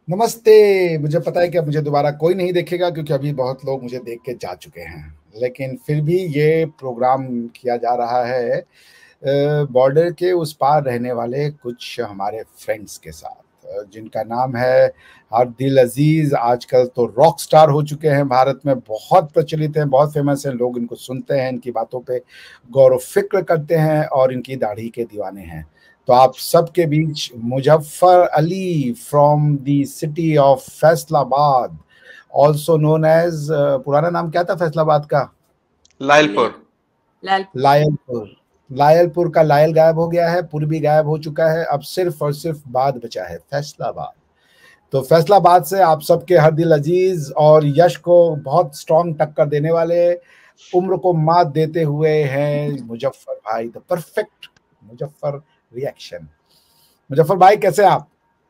नमस्ते। मुझे पता है कि अब मुझे दोबारा कोई नहीं देखेगा क्योंकि अभी बहुत लोग मुझे देख के जा चुके हैं। लेकिन फिर भी ये प्रोग्राम किया जा रहा है बॉर्डर के उस पार रहने वाले कुछ हमारे फ्रेंड्स के साथ, जिनका नाम है आदिल अजीज। आजकल तो रॉक स्टार हो चुके हैं, भारत में बहुत प्रचलित हैं, बहुत फेमस हैं। लोग इनको सुनते हैं, इनकी बातों पे गौर फिक्र करते हैं और इनकी दाढ़ी के दीवाने हैं। तो आप सबके बीच Muzaffar Ali from the city of Faisalabad, also known as, पुराना नाम क्या था फैसलाबाद का? लायलपुर। लायलपुर। लायलपुर का लायल गायब हो गया है, पुर भी गायब हो चुका है, अब सिर्फ और सिर्फ बाद बचा है, फैसलाबाद। तो फैसलाबाद से आप सबके हर दिल अजीज और यश को बहुत स्ट्रॉन्ग टक्कर देने वाले, उम्र को मात देते हुए हैं मुजफ्फर भाई, the perfect Muzaffar reaction. Muzaffar भाई कैसे आप?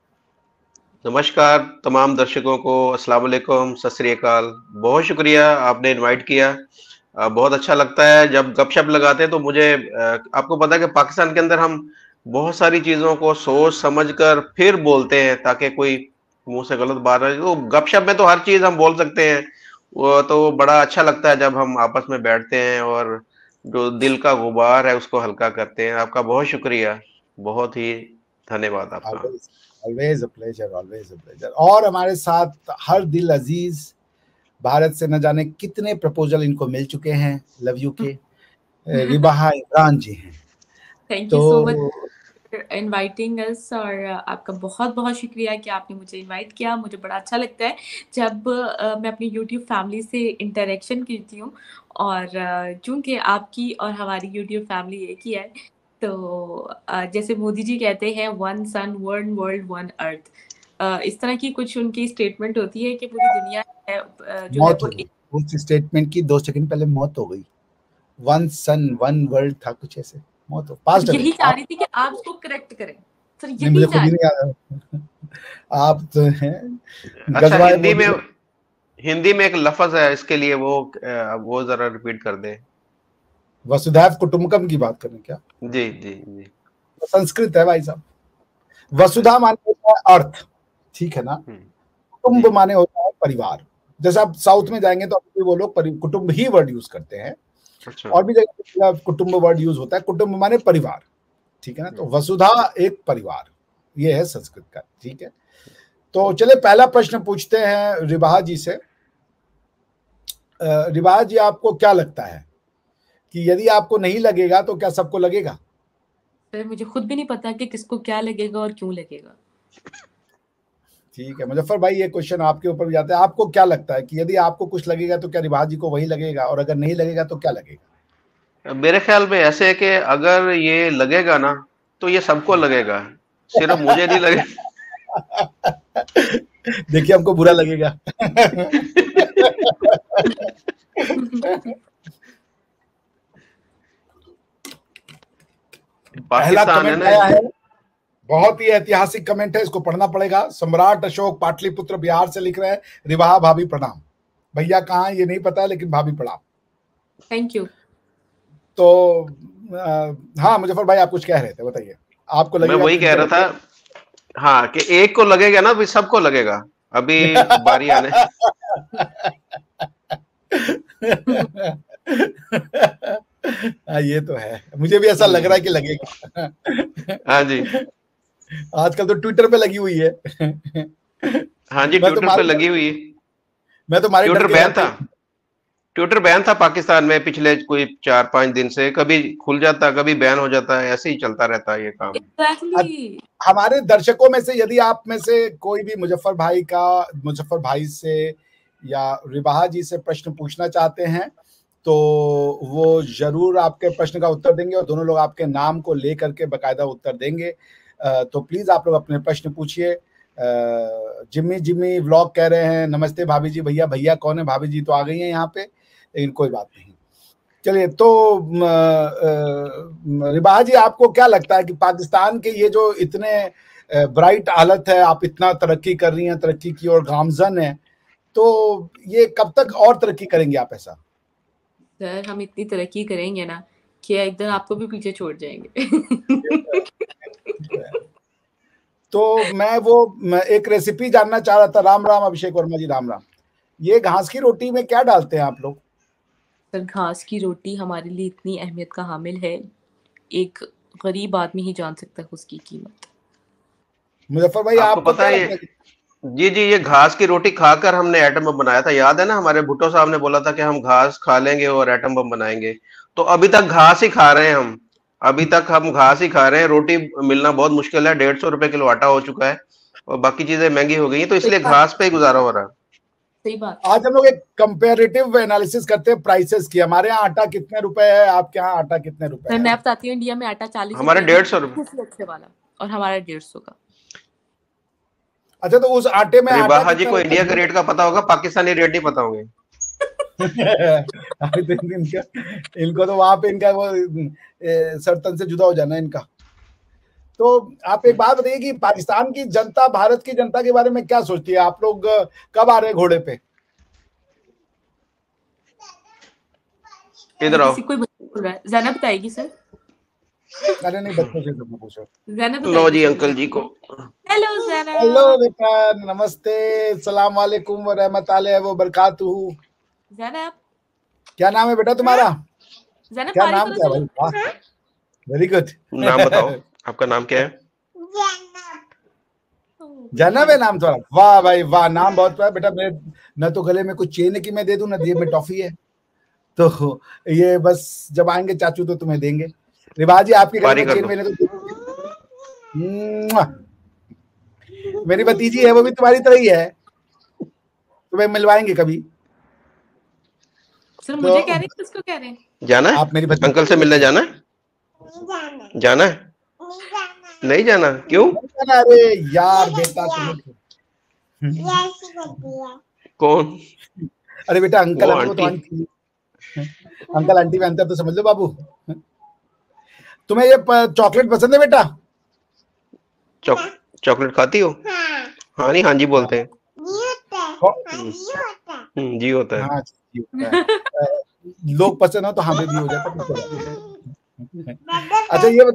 नमस्कार तमाम दर्शकों को, अस्सलाम वालेकुम, सत श्री अकाल। बहुत शुक्रिया आपने इनवाइट किया। बहुत अच्छा लगता है जब गपशप लगाते हैं। तो मुझे आपको पता है कि पाकिस्तान के अंदर हम बहुत सारी चीज़ों को सोच समझ कर फिर बोलते हैं ताकि कोई मुंह से गलत बात है। तो गपशप में तो हर चीज़ हम बोल सकते हैं। वो तो बड़ा अच्छा लगता है जब हम आपस में बैठते हैं और जो दिल का गुबार है उसको हल्का करते हैं। आपका बहुत शुक्रिया, बहुत ही धन्यवाद आपका। Always, always a pleasure, always a pleasure. और हमारे साथ हर दिल अजीज, भारत से न जाने कितने प्रपोजल इनको मिल चुके हैं लव यू के, रिबाहा इमरान जी हैं। थैंक यू सो मच तो फॉर इनवाइटिंग अस। और आपका बहुत बहुत शुक्रिया कि आपने मुझे इनवाइट किया। मुझे बड़ा अच्छा लगता है जब मैं अपनी यूट्यूब फैमिली से इंटरेक्शन करती हूँ। और चूंकि आपकी और हमारी यूट्यूब फैमिली एक ही है, तो जैसे मोदी जी कहते हैं, one sun one world one earth. इस तरह की कुछ उनकी स्टेटमेंट होती है कि पूरी दुनिया है, जो है मौत वो हो गई उस स्टेटमेंट की, 2 सेकंड पहले मौत हो गई। वन सन वन वर्ल्ड था कुछ ऐसे, मौत हो पास्ट यही अवे। चाह आप रही थी कि आप इसको करेक्ट करें सर, नहीं, यही मुझे खुद चाह ही रही। नहीं याद। आप तो हैं अच्छा, गजवाए मोदी। हिंदी में एक लफ्ज है इसके लिए, वो जरा रिपीट कर दे। वसुधैव कुटुंबकम की बात करें क्या? जी जी जी। तो संस्कृत है भाई साहब। अच्छा वसुधा जी। माने होता है अर्थ, ठीक है ना? जी। कुटुंब माने होता है परिवार। जैसे आप साउथ में जाएंगे तो अभी वो लोग कुटुंब ही वर्ड यूज करते हैं। अच्छा। और भी जगह कुटुंब वर्ड यूज होता है, कुटुंब माने परिवार, ठीक है ना? तो वसुधा एक परिवार, ये है संस्कृत का, ठीक है। तो चलिए पहला प्रश्न पूछते हैं रिबाहा जी से। रिबाहा जी, आपको क्या लगता है कि यदि आपको नहीं लगेगा तो क्या सबको लगेगा? सर मुझे खुद भी नहीं पता कि किसको क्या लगेगा और क्यों लगेगा। ठीक है मुजफ्फर भाई, ये क्वेश्चन आपके ऊपर भी जाता है। आपको क्या लगता है कि यदि आपको कुछ लगेगा तो क्या रिबाहा जी को वही लगेगा, और अगर नहीं लगेगा तो क्या लगेगा? मेरे ख्याल में ऐसे है कि अगर ये लगेगा ना तो ये सबको लगेगा, सिर्फ मुझे नहीं लगे। देखिए हमको बुरा लगेगा। पहला पाकिस्तान है कमेंट ना। आया है, बहुत ही ऐतिहासिक कमेंट है, इसको पढ़ना पड़ेगा। सम्राट अशोक पाटलिपुत्र बिहार से लिख रहे हैं, रिवाहा भाभी प्रणाम। भैया कहाँ ये नहीं पता है, लेकिन भाभी प्रणाम। Thank you. तो हाँ मुजफ्फर भाई, आप कुछ कह रहे थे, बताइए। आपको मैं लगेगा वही तो कह इनको रहा लगेगा। था, हाँ, कि एक को लगेगा ना, भी सबको लगेगा। अभी बारी आने। ये तो है, मुझे भी ऐसा लग रहा है कि हम्म। लगेगा। हाँ जी। आजकल तो ट्विटर पे लगी हुई है। हाँ जी, मैं तो ट्विटर पे मारे लगी हुई है। मैं तो मारे डर ट्विटर के बैन घर पे था। ही। ट्विटर बैन था पाकिस्तान में पिछले कोई 4-5 दिन से। कभी खुल जाता, कभी बैन हो जाता है, ऐसे ही चलता रहता है ये काम। एग्जैक्टली। हमारे दर्शकों में से यदि आप में से कोई भी मुजफ्फर भाई से या रिबाहा जी से प्रश्न पूछना चाहते हैं, तो वो जरूर आपके प्रश्न का उत्तर देंगे, और दोनों लोग आपके नाम को लेकर के बकायदा उत्तर देंगे। तो प्लीज आप लोग अपने प्रश्न पूछिए। जिम्मी जिम्मी व्लॉग कह रहे हैं, नमस्ते भाभी जी। भैया भैया कौन है? भाभी जी तो आ गई हैं यहाँ पे, लेकिन कोई बात नहीं। चलिए, तो रिबाहा जी, आपको क्या लगता है कि पाकिस्तान के ये जो इतने ब्राइट हालत है, आप इतना तरक्की कर रही हैं, तरक्की की ओर गामजन है, तो ये कब तक और तरक्की करेंगे आप ऐसा? सर हम इतनी तरक्की करेंगे ना कि एक दिन आपको भी पीछे छोड़ जाएंगे। तो मैं एक रेसिपी जानना चाह रहा था। राम राम अभिषेक वर्मा जी, राम राम। ये घास की रोटी में क्या डालते हैं आप लोग? सर घास की रोटी हमारे लिए इतनी अहमियत का हामिल है, एक गरीब आदमी ही जान सकता है उसकी कीमत। मुजफ्फर भाई, आपको आपको पता क्या है लगता है? जी जी, ये घास की रोटी खाकर हमने एटम बम बनाया था। याद है ना, हमारे भुट्टो साहब ने बोला था कि हम घास खा लेंगे और एटम बम बनाएंगे। तो अभी तक घास ही खा रहे हैं हम। अभी तक हम घास ही खा रहे हैं। रोटी मिलना बहुत मुश्किल है। 150 रुपए किलो आटा हो चुका है और बाकी चीजें महंगी हो गई हैं, तो सही इसलिए बात, घास पे ही गुजारा हो रहा है। सही बात। आज हम लोग एक कंपेरेटिव एनालिसिस करते हैं प्राइसेस की। हमारे यहाँ आटा कितने रुपए है, आपके यहाँ आटा कितने रुपए सर है? मैं बताती हूँ, इंडिया में आटा 40 हमारे रुपए 150 रुपए। अच्छे वाला, और हमारा 150 का। अच्छा, तो उस आटे में आटा रिबाहा जी कितना को रहता इंडिया का रेट का पता होगा, पाकिस्तानी रेट नहीं पता होंगे। अभी तो इनको तो वहां पे इनका वो सरतन से जुदा हो जाना इनका। तो आप एक बात बताइए कि पाकिस्तान की जनता भारत की जनता के बारे में क्या सोचती है? आप लोग कब आ रहे हैं घोड़े पे? इधर आओ। किसी कोई बोल रहा है, जैनब बताएगी सर। अरे नहीं, बच्चों से तुम पूछो। जैनब लो बताएगी जी सर। अंकल जी को। Hello hello Zainab. बेटा, नमस्ते, सलाम वालेकुम व रहमतुल्लाहि व बरकातुहू। जैनब, क्या नाम है बेटा तुम्हारा? जैनब क्या पारी नाम करो क्या चलो। भाई? वाह, वेरी गुड। नाम बताओ, आपका नाम क्या है? जैनब है नाम तुम्हारा? वाह भाई वाह, नाम बहुत प्यारा बेटा। मैं न तो गले में कुछ चेन की मैं दे दूं, न जेब में टॉफी है। तो ये बस जब आएंगे चाचू तो तुम्हें देंगे। रिवाज जी, आपके गले पारी में कर चेन दो। मैंने तो मुआ! मेरी भतीजी है, वो भी तुम्हारी तरह ही है। तुम्हें मिलवाएंगे कभी। सर तो मुझे कह रहे हैं, किसको कह रहे हैं? जाना है? आप मेरी भतीजी अंकल से मिलने जाना है? जाना है? नहीं जाना? क्यों? अरे यार बेटा कौन? अरे बेटा, अंकल वो अभी, वो तो आंटी। आंटी। अंकल आंटी में अंतर तो समझ लो बाबू। तुम्हें ये चॉकलेट पसंद है बेटा? चॉकलेट खाती हो? हाँ नहीं, हाँ जी बोलते हैं। जी होता है। हाँ जी होता है। लोग पसंद हो तो हाँ भी हो जाता है। अच्छा ये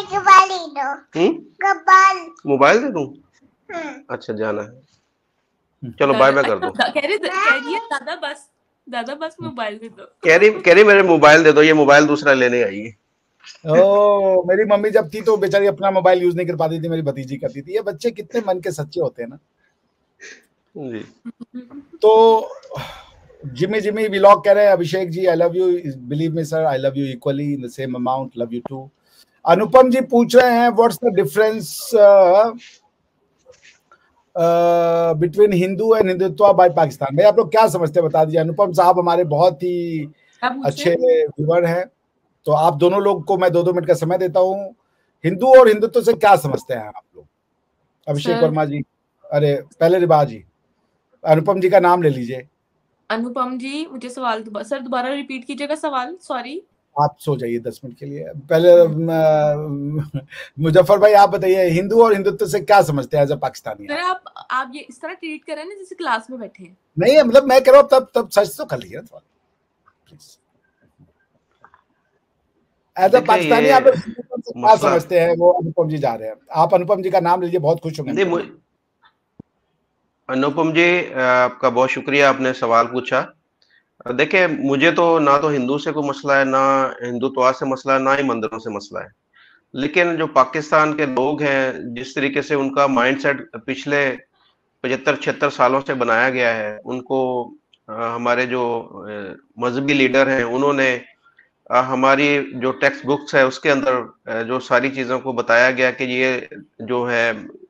मोबाइल दे दूं? अच्छा, जाना है। चलो बाय बाय कर दो। कह रही है दादा बस मोबाइल दे दो। कह रही मेरे मोबाइल दे दो, ये मोबाइल दूसरा लेने आई है। ओ, मेरी मम्मी जब थी तो बेचारी अपना मोबाइल यूज नहीं कर पाती थी, मेरी भतीजी करती थी। ये बच्चे कितने मन के सच्चे होते हैं ना। जी। तो जिमी जिमी व्लॉग कह रहे हैं, Abhishek ji I love you, believe me sir, I love you equally in the same amount, love you too. Anupam ji पूछ रहे हैं what's the difference between Hindu and Hindutva by Pakistan. भाई आप लोग क्या समझते हैं, बता दीजिए। अनुपम साहब हमारे बहुत ही अच्छे व्यूअर हैं, तो आप दोनों लोग को मैं 2-2 मिनट का समय देता हूँ। हिंदू और हिंदुत्व से क्या समझते हैं आप लोग? अभिषेक वर्मा जी, अरे पहले रिबा जी, अनुपम जी का नाम ले लीजिए। अनुपम जी, मुझे सवाल सर दोबारा रिपीट कीजिएगा सवाल, सॉरी। आप सो जाइए 10 मिनट के लिए। पहले मुजफ्फर भाई आप बताइए, हिंदू और हिंदुत्व से क्या समझते हैं एज अ पाकिस्तानी? सर आप ये इस तरह ट्रीट कर रहे हैं ना जैसे क्लास में बैठे हैं। नहीं मतलब मैं कह रहा हूँ तब सच तो कर लीजिए थोड़ा प्लीज। एज अ पाकिस्तानी आप क्या समझते हैं? वो अनुपम जी जा रहे हैं, आप अनुपम जी का नाम लीजिए, बहुत खुश होंगे। अनुपम जी, आपका बहुत शुक्रिया, आपने सवाल पूछा। देखिए, मुझे तो ना तो हिंदू से कोई मसला है, ना हिंदुत्व से मसला है, ना ही मंदिरों से मसला है। लेकिन जो पाकिस्तान के लोग हैं, जिस तरीके से उनका माइंडसेट पिछले 75-76 सालों से बनाया गया है, उनको हमारे जो मजहबी लीडर हैं, उन्होंने हमारी जो टेक्स्ट बुक्स है उसके अंदर जो सारी चीजों को बताया गया कि ये जो है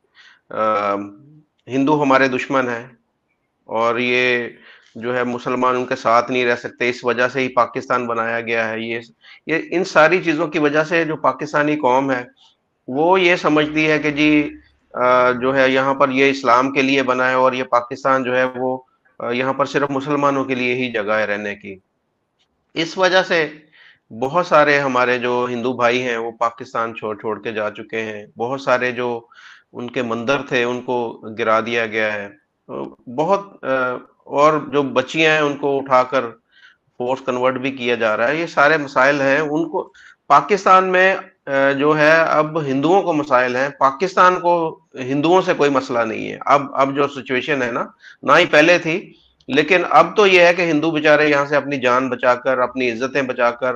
हिंदू हमारे दुश्मन है और ये जो है मुसलमान उनके साथ नहीं रह सकते, इस वजह से ही पाकिस्तान बनाया गया है। ये इन सारी चीजों की वजह से जो पाकिस्तानी कौम है वो ये समझती है कि जी जो है यहाँ पर ये इस्लाम के लिए बना है और ये पाकिस्तान जो है वो यहाँ पर सिर्फ मुसलमानों के लिए ही जगह है रहने की। इस वजह से बहुत सारे हमारे जो हिंदू भाई हैं वो पाकिस्तान छोड़ छोड़ के जा चुके हैं। बहुत सारे जो उनके मंदिर थे उनको गिरा दिया गया है। बहुत और जो बच्चियां हैं उनको उठाकर फोर्स कन्वर्ट भी किया जा रहा है। ये सारे मसाइल हैं। उनको पाकिस्तान में जो है अब हिंदुओं को मसाइल हैं, पाकिस्तान को हिंदुओं से कोई मसला नहीं है। अब जो सिचुएशन है ना ही पहले थी, लेकिन अब तो ये है कि हिंदू बेचारे यहाँ से अपनी जान बचाकर, अपनी इज्जतें बचाकर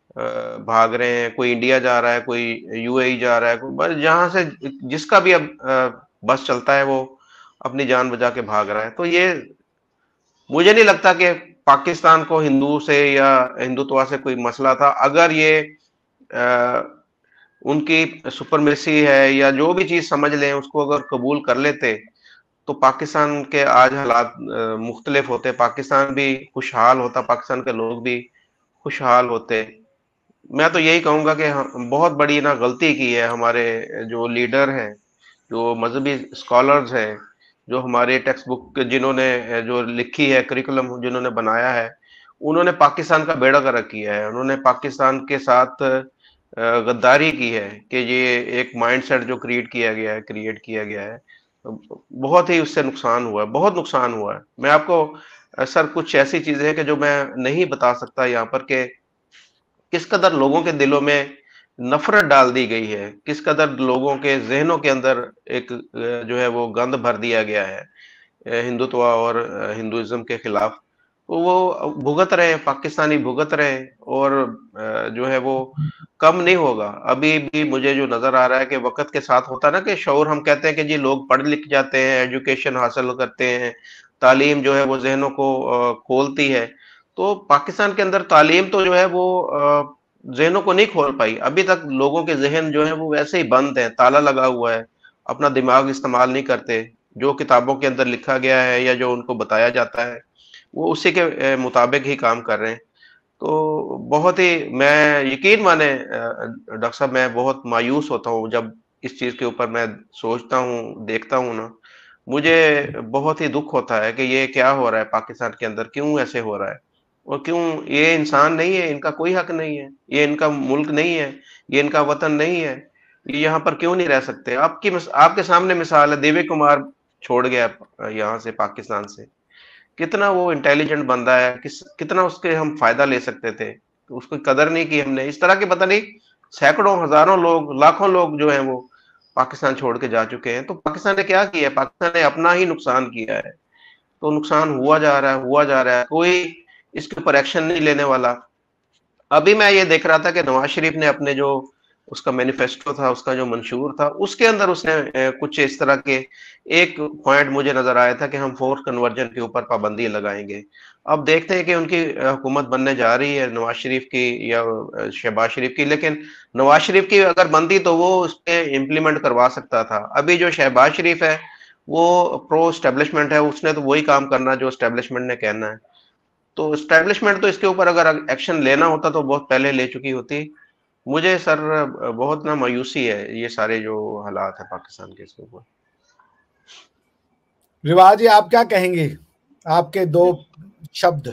भाग रहे हैं। कोई इंडिया जा रहा है, कोई यूएई जा रहा है, कोई बस जहाँ से जिसका भी अब बस चलता है वो अपनी जान बचा के भाग रहा है। तो ये मुझे नहीं लगता कि पाकिस्तान को हिंदू से या हिंदुत्व से कोई मसला था। अगर ये अ, उनकी सुपरमेसी है या जो भी चीज समझ लें, उसको अगर कबूल कर लेते तो पाकिस्तान के आज हालात मुख्तलिफ होते, पाकिस्तान भी खुशहाल होता, पाकिस्तान के लोग भी खुशहाल होते। मैं तो यही कहूंगा कि बहुत बड़ी ना गलती की है हमारे जो लीडर हैं, जो मजहबी स्कॉलर्स हैं, जो हमारे टेक्स्ट बुक जिन्होंने जो लिखी है, करिकुलम जिन्होंने बनाया है, उन्होंने पाकिस्तान का बेड़ा गर्क किया है। उन्होंने पाकिस्तान के साथ गद्दारी की है कि ये एक माइंडसेट जो क्रिएट किया गया है, बहुत ही उससे नुकसान हुआ है, बहुत नुकसान हुआ है। मैं आपको सर कुछ ऐसी चीजें हैं कि जो मैं नहीं बता सकता यहाँ पर कि किस कदर लोगों के दिलों में नफरत डाल दी गई है, किस कदर लोगों के जहनों के अंदर एक जो है वो गंद भर दिया गया है हिंदुत्व और हिंदुइज्म के खिलाफ। तो वो भुगत रहे हैं, पाकिस्तानी भुगत रहे हैं, और जो है वो कम नहीं होगा। अभी भी मुझे जो नजर आ रहा है कि वक्त के साथ होता है ना कि शऊर, हम कहते हैं कि जी लोग पढ़ लिख जाते हैं, एजुकेशन हासिल करते हैं, तालीम जो है वो जहनों को खोलती है। तो पाकिस्तान के अंदर तालीम तो जो है वो जहनों को नहीं खोल पाई। अभी तक लोगों के जहन जो है वो वैसे ही बंद है, ताला लगा हुआ है, अपना दिमाग इस्तेमाल नहीं करते। जो किताबों के अंदर लिखा गया है या जो उनको बताया जाता है वो उसी के मुताबिक ही काम कर रहे हैं। तो बहुत ही, मैं यकीन माने डॉक्टर साहब, मैं बहुत मायूस होता हूँ जब इस चीज के ऊपर मैं सोचता हूँ, देखता हूँ ना। मुझे बहुत ही दुख होता है कि ये क्या हो रहा है पाकिस्तान के अंदर, क्यों ऐसे हो रहा है, और क्यों ये इंसान नहीं है, इनका कोई हक नहीं है, ये इनका मुल्क नहीं है, ये इनका वतन नहीं है, ये यहाँ पर क्यों नहीं रह सकते। आपके सामने मिसाल है, दिव्य कुमार छोड़ गया यहाँ से, पाकिस्तान से। कितना वो इंटेलिजेंट बंदा है, कितना उसके हम फायदा ले सकते थे, तो उसकी कदर नहीं की हमने। इस तरह के पता नहीं सैकड़ों हजारों लोग, लाखों लोग जो हैं वो पाकिस्तान छोड़ के जा चुके हैं। तो पाकिस्तान ने क्या किया है? पाकिस्तान ने अपना ही नुकसान किया है। तो नुकसान हुआ जा रहा है, हुआ जा रहा है, कोई इसके ऊपर एक्शन नहीं लेने वाला। अभी मैं ये देख रहा था कि नवाज शरीफ ने अपने जो उसका मैनिफेस्टो था, उसका जो मंशूर था, उसके अंदर उसने कुछ इस तरह के एक पॉइंट मुझे नजर आया था कि हम फोर्स कन्वर्जन के ऊपर पाबंदी लगाएंगे। अब देखते हैं कि उनकी हुकूमत बनने जा रही है नवाज शरीफ की या शहबाज शरीफ की। लेकिन नवाज शरीफ की अगर बनती तो वो उस पर इम्प्लीमेंट करवा सकता था। अभी जो शहबाज शरीफ है वो प्रो स्टैब्लिशमेंट है, उसने तो वही काम करना जो स्टैब्लिशमेंट ने कहना है। तो स्टैब्लिशमेंट तो इसके ऊपर अगर एक्शन लेना होता तो बहुत पहले ले चुकी होती। मुझे सर बहुत ना मायूसी है ये सारे जो हालात है पाकिस्तान के इसके ऊपर। रिवाज जी, आप क्या कहेंगे? आपके दो शब्द।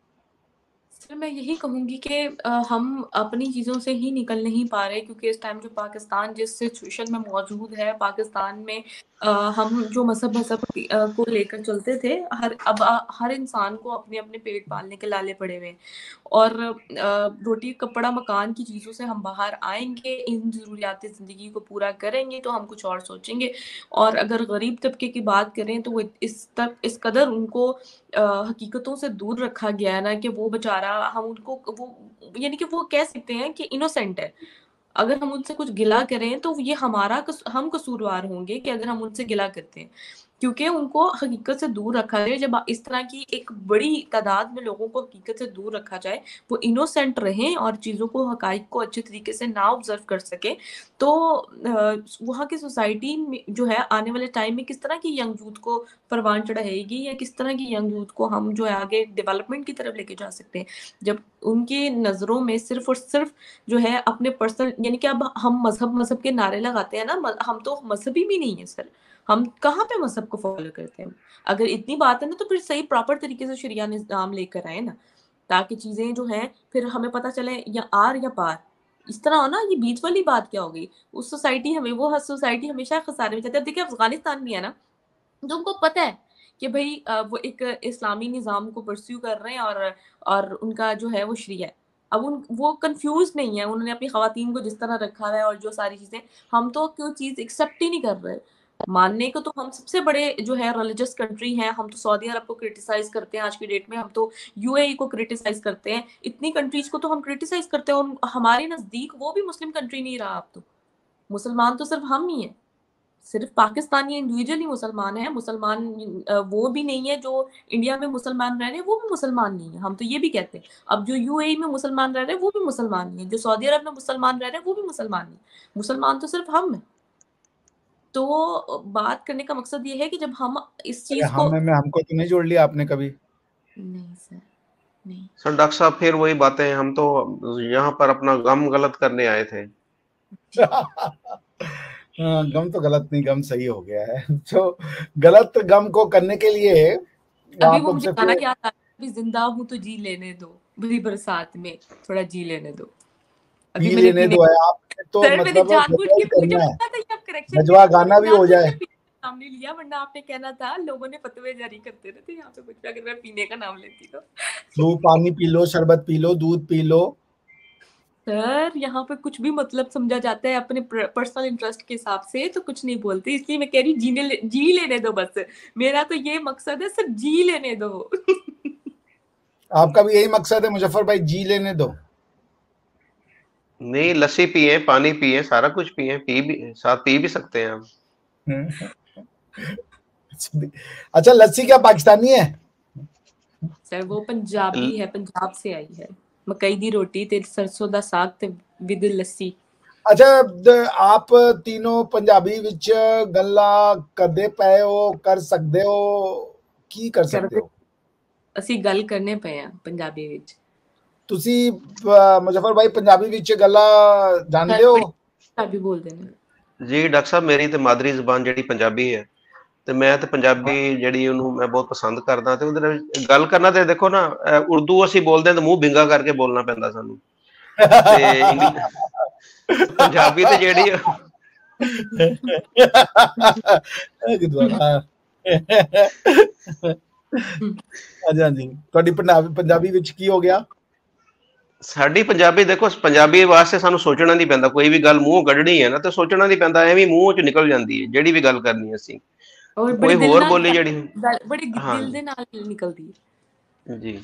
सर मैं यही कहूँगी कि हम अपनी चीज़ों से ही निकल नहीं पा रहे, क्योंकि इस टाइम जो पाकिस्तान जिस सिचुएशन में मौजूद है, पाकिस्तान में हम जो मजहब को लेकर चलते थे, हर इंसान को अपने अपने पेट पालने के लाले पड़े हुए हैं। और रोटी कपड़ा मकान की चीज़ों से हम बाहर आएंगे, इन ज़रूरियात ज़िंदगी को पूरा करेंगे तो हम कुछ और सोचेंगे। और अगर गरीब तबके की बात करें तो वो इस कदर उनको हकीकतों से दूर रखा गया है ना, कि वो बेचारा, हम उनको वो, यानी कि वो कह सकते हैं कि इनोसेंट है। अगर हम उनसे कुछ गिला करें तो ये हम कसूरवार होंगे कि अगर हम उनसे गिला करते हैं, क्योंकि उनको हकीकत से दूर रखा जाए। जब इस तरह की एक बड़ी तादाद में लोगों को हकीकत से दूर रखा जाए, वो इनोसेंट रहें और चीज़ों को, हकाइक को अच्छे तरीके से ना ऑब्जर्व कर सके, तो वहाँ की सोसाइटी में जो है आने वाले टाइम में किस तरह की यंग यूथ को परवान चढ़ाएगी, या किस तरह की यंग यूथ को हम जो है आगे डेवलपमेंट की तरफ लेके जा सकते हैं, जब उनकी नज़रों में सिर्फ और सिर्फ जो है अपने पर्सनल, यानी कि अब हम मजहब के नारे लगाते हैं ना, हम तो मजहबी भी नहीं है सर। हम कहाँ पे मजहब को फॉलो करते हैं? अगर इतनी बात है ना, तो फिर सही प्रॉपर तरीके से शरिया निज़ाम लेकर आए ना, ताकि चीजें जो हैं फिर हमें पता चले, या आर या पार। इस तरह हो ना, ये बीच वाली बात क्या हो गई? उस सोसाइटी हमें वो सोसाइटी हमेशा खसारे में जाती है। देखिए अफगानिस्तान भी है ना, जो उनको पता है कि भाई वो एक इस्लामी निज़ाम को परस्यू कर रहे हैं, और उनका जो है वो शरिया है। अब वो कंफ्यूज नहीं है, उन्होंने अपनी खवातीन को जिस तरह रखा है और जो सारी चीजें, हम तो कोई चीज एक्सेप्ट ही नहीं कर रहे मानने को। तो हम सबसे बड़े जो है रिलीजियस कंट्री हैं, हम तो सऊदी अरब को क्रिटिसाइज करते हैं आज की डेट में, हम तो यूएई को क्रिटिसाइज करते हैं, इतनी कंट्रीज को तो हम क्रिटिसाइज करते हैं, और हमारे नजदीक वो भी मुस्लिम कंट्री नहीं रहा। अब तो मुसलमान तो सिर्फ हम ही हैं, सिर्फ पाकिस्तानी इंडिविजुअली मुसलमान है, मुसलमान वो भी नहीं है जो इंडिया में मुसलमान रह रहे हैं, वो भी मुसलमान नहीं है, हम तो ये भी कहते हैं। अब जो यूएई में मुसलमान रह रहे हैं वो भी मुसलमान नहीं है, जो सऊदी अरब में मुसलमान रह रहे हैं वो भी मुसलमान नहीं, मुसलमान तो सिर्फ हम है। तो बात करने का मकसद ये है कि जब हम इस चीज को, हमको तो नहीं जोड़ लिया आपने कभी? नहीं सर, नहीं सर। डॉक्टर साहब फिर वही बातें, हम तो यहाँ पर अपना गम गलत करने आए थे। गम तो गलत नहीं, गम सही हो गया है। तो गलत गम को करने के लिए अभी वो मुझे गाना याद आ रहा है, अभी जिंदा हूँ तो जी लेने दो, बुरी बरसात में थोड़ा जी लेने दो, अभी जी लेने दो है आप तो, सर मतलब जानबूझ के मुझे पता था कि आप करेक्शन नजवा गाना भी हो जाए, नाम नहीं लिया, वरना आपने कहना था लोगों ने फतवे जारी करते रहते यहाँ पे कुछ भी, अगर मैं पीने का नाम लेती तो पानी पी लो, शरबत पी लो, दूध पी लो। सर यहाँ पे कुछ भी मतलब समझा जाता है अपने पर्सनल इंटरेस्ट के हिसाब से, तो कुछ नहीं बोलते, इसलिए मैं कह रही जी लेने दो बस, मेरा तो ये मकसद है सर, जी लेने दो। आपका भी यही मकसद है मुजफ्फर भाई, जी लेने दो? नहीं, लस्सी पिए, पानी पिए, सारा कुछ पिए, साथ पी भी सकते हैं हम। अच्छा, लस्सी क्या पाकिस्तानी है? सर वो पंजाबी है, पंजाब से आई है, मकई दी रोटी ते सरसों दा साग ते विद लस्सी। अच्छा, आप तीनों पंजाबी विच गल्ला करदे पए हो, कर सकदे हो, की कर सकते हो? ਅਸੀਂ ਗੱਲ ਕਰਨੇ ਪਏ ਆ ਪੰਜਾਬੀ ਵਿੱਚ। ਤੁਸੀਂ ਮੁਜ਼ੱਫਰ ਭਾਈ ਪੰਜਾਬੀ ਵਿੱਚ ਗੱਲਾਂ ਜਾਣਦੇ ਹੋ? ਪੰਜਾਬੀ ਬੋਲਦੇ ਨੇ ਜੀ ਡਾਕਟਰ ਸਾਹਿਬ, ਮੇਰੀ ਤੇ ਮਾਦਰੀ ਜ਼ੁਬਾਨ ਜਿਹੜੀ ਪੰਜਾਬੀ ਹੈ, ਤੇ ਮੈਂ ਤੇ ਪੰਜਾਬੀ ਜਿਹੜੀ ਉਹਨੂੰ ਮੈਂ ਬਹੁਤ ਪਸੰਦ ਕਰਦਾ, ਤੇ ਉਹਦੇ ਨਾਲ ਗੱਲ ਕਰਨਾ ਤੇ ਦੇਖੋ ਨਾ, ਉਰਦੂ ਅਸੀਂ ਬੋਲਦੇ ਹਾਂ ਤਾਂ ਮੂੰਹ ਬਿੰਗਾ ਕਰਕੇ ਬੋਲਣਾ ਪੈਂਦਾ ਸਾਨੂੰ, ਤੇ ਪੰਜਾਬੀ ਤੇ ਜਿਹੜੀ ਹਾਂਜੀ, ਤੁਹਾਡੀ ਪੰਜਾਬੀ ਵਿੱਚ ਕੀ ਹੋ ਗਿਆ? ਸਾਡੀ ਪੰਜਾਬੀ ਦੇਖੋ, ਪੰਜਾਬੀ ਵਾਸਤੇ ਸਾਨੂੰ ਸੋਚਣਾ ਨਹੀਂ ਪੈਂਦਾ, ਕੋਈ ਵੀ ਗੱਲ ਮੂੰਹੋਂ ਕੱਢਣੀ ਹੈ ਨਾ ਤੇ ਸੋਚਣਾ ਨਹੀਂ ਪੈਂਦਾ, ਐਵੇਂ ਮੂੰਹ ਚ ਨਿਕਲ ਜਾਂਦੀ ਹੈ ਜਿਹੜੀ ਵੀ ਗੱਲ ਕਰਨੀ ਅਸੀਂ। ਕੋਈ ਹੋਰ ਬੋਲੀ ਜਿਹੜੀ ਬੜੀ ਦਿਲ ਦੇ ਨਾਲ ਨਿਕਲਦੀ ਹੈ ਜੀ।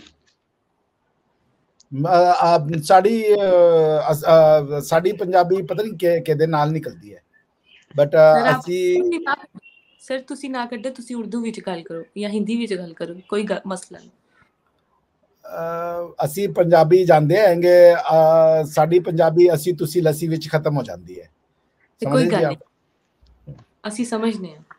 ਸਾਡੀ ਪੰਜਾਬੀ ਪਤਾ ਨਹੀਂ ਕਿਹਦੇ ਨਾਲ ਨਿਕਲਦੀ ਹੈ, ਬਟ ਅਸੀਂ ਸਰ ਤੁਸੀਂ ਨਾ ਕੱਢੇ, ਤੁਸੀਂ ਉਰਦੂ ਵਿੱਚ ਗੱਲ ਕਰੋ ਜਾਂ ਹਿੰਦੀ ਵਿੱਚ ਗੱਲ ਕਰੋ, ਕੋਈ ਮਸਲਾ ਨਹੀਂ। ਅਸੀਂ ਪੰਜਾਬੀ ਜਾਣਦੇ ਹੈਗੇ, ਸਾਡੀ ਪੰਜਾਬੀ ਅਸੀਂ ਤੁਸੀਂ ਲੱਸੀ ਵਿੱਚ ਖਤਮ ਹੋ ਜਾਂਦੀ ਹੈ, ਕੋਈ ਗੱਲ ਨਹੀਂ, ਅਸੀਂ ਸਮਝਨੇ ਆ।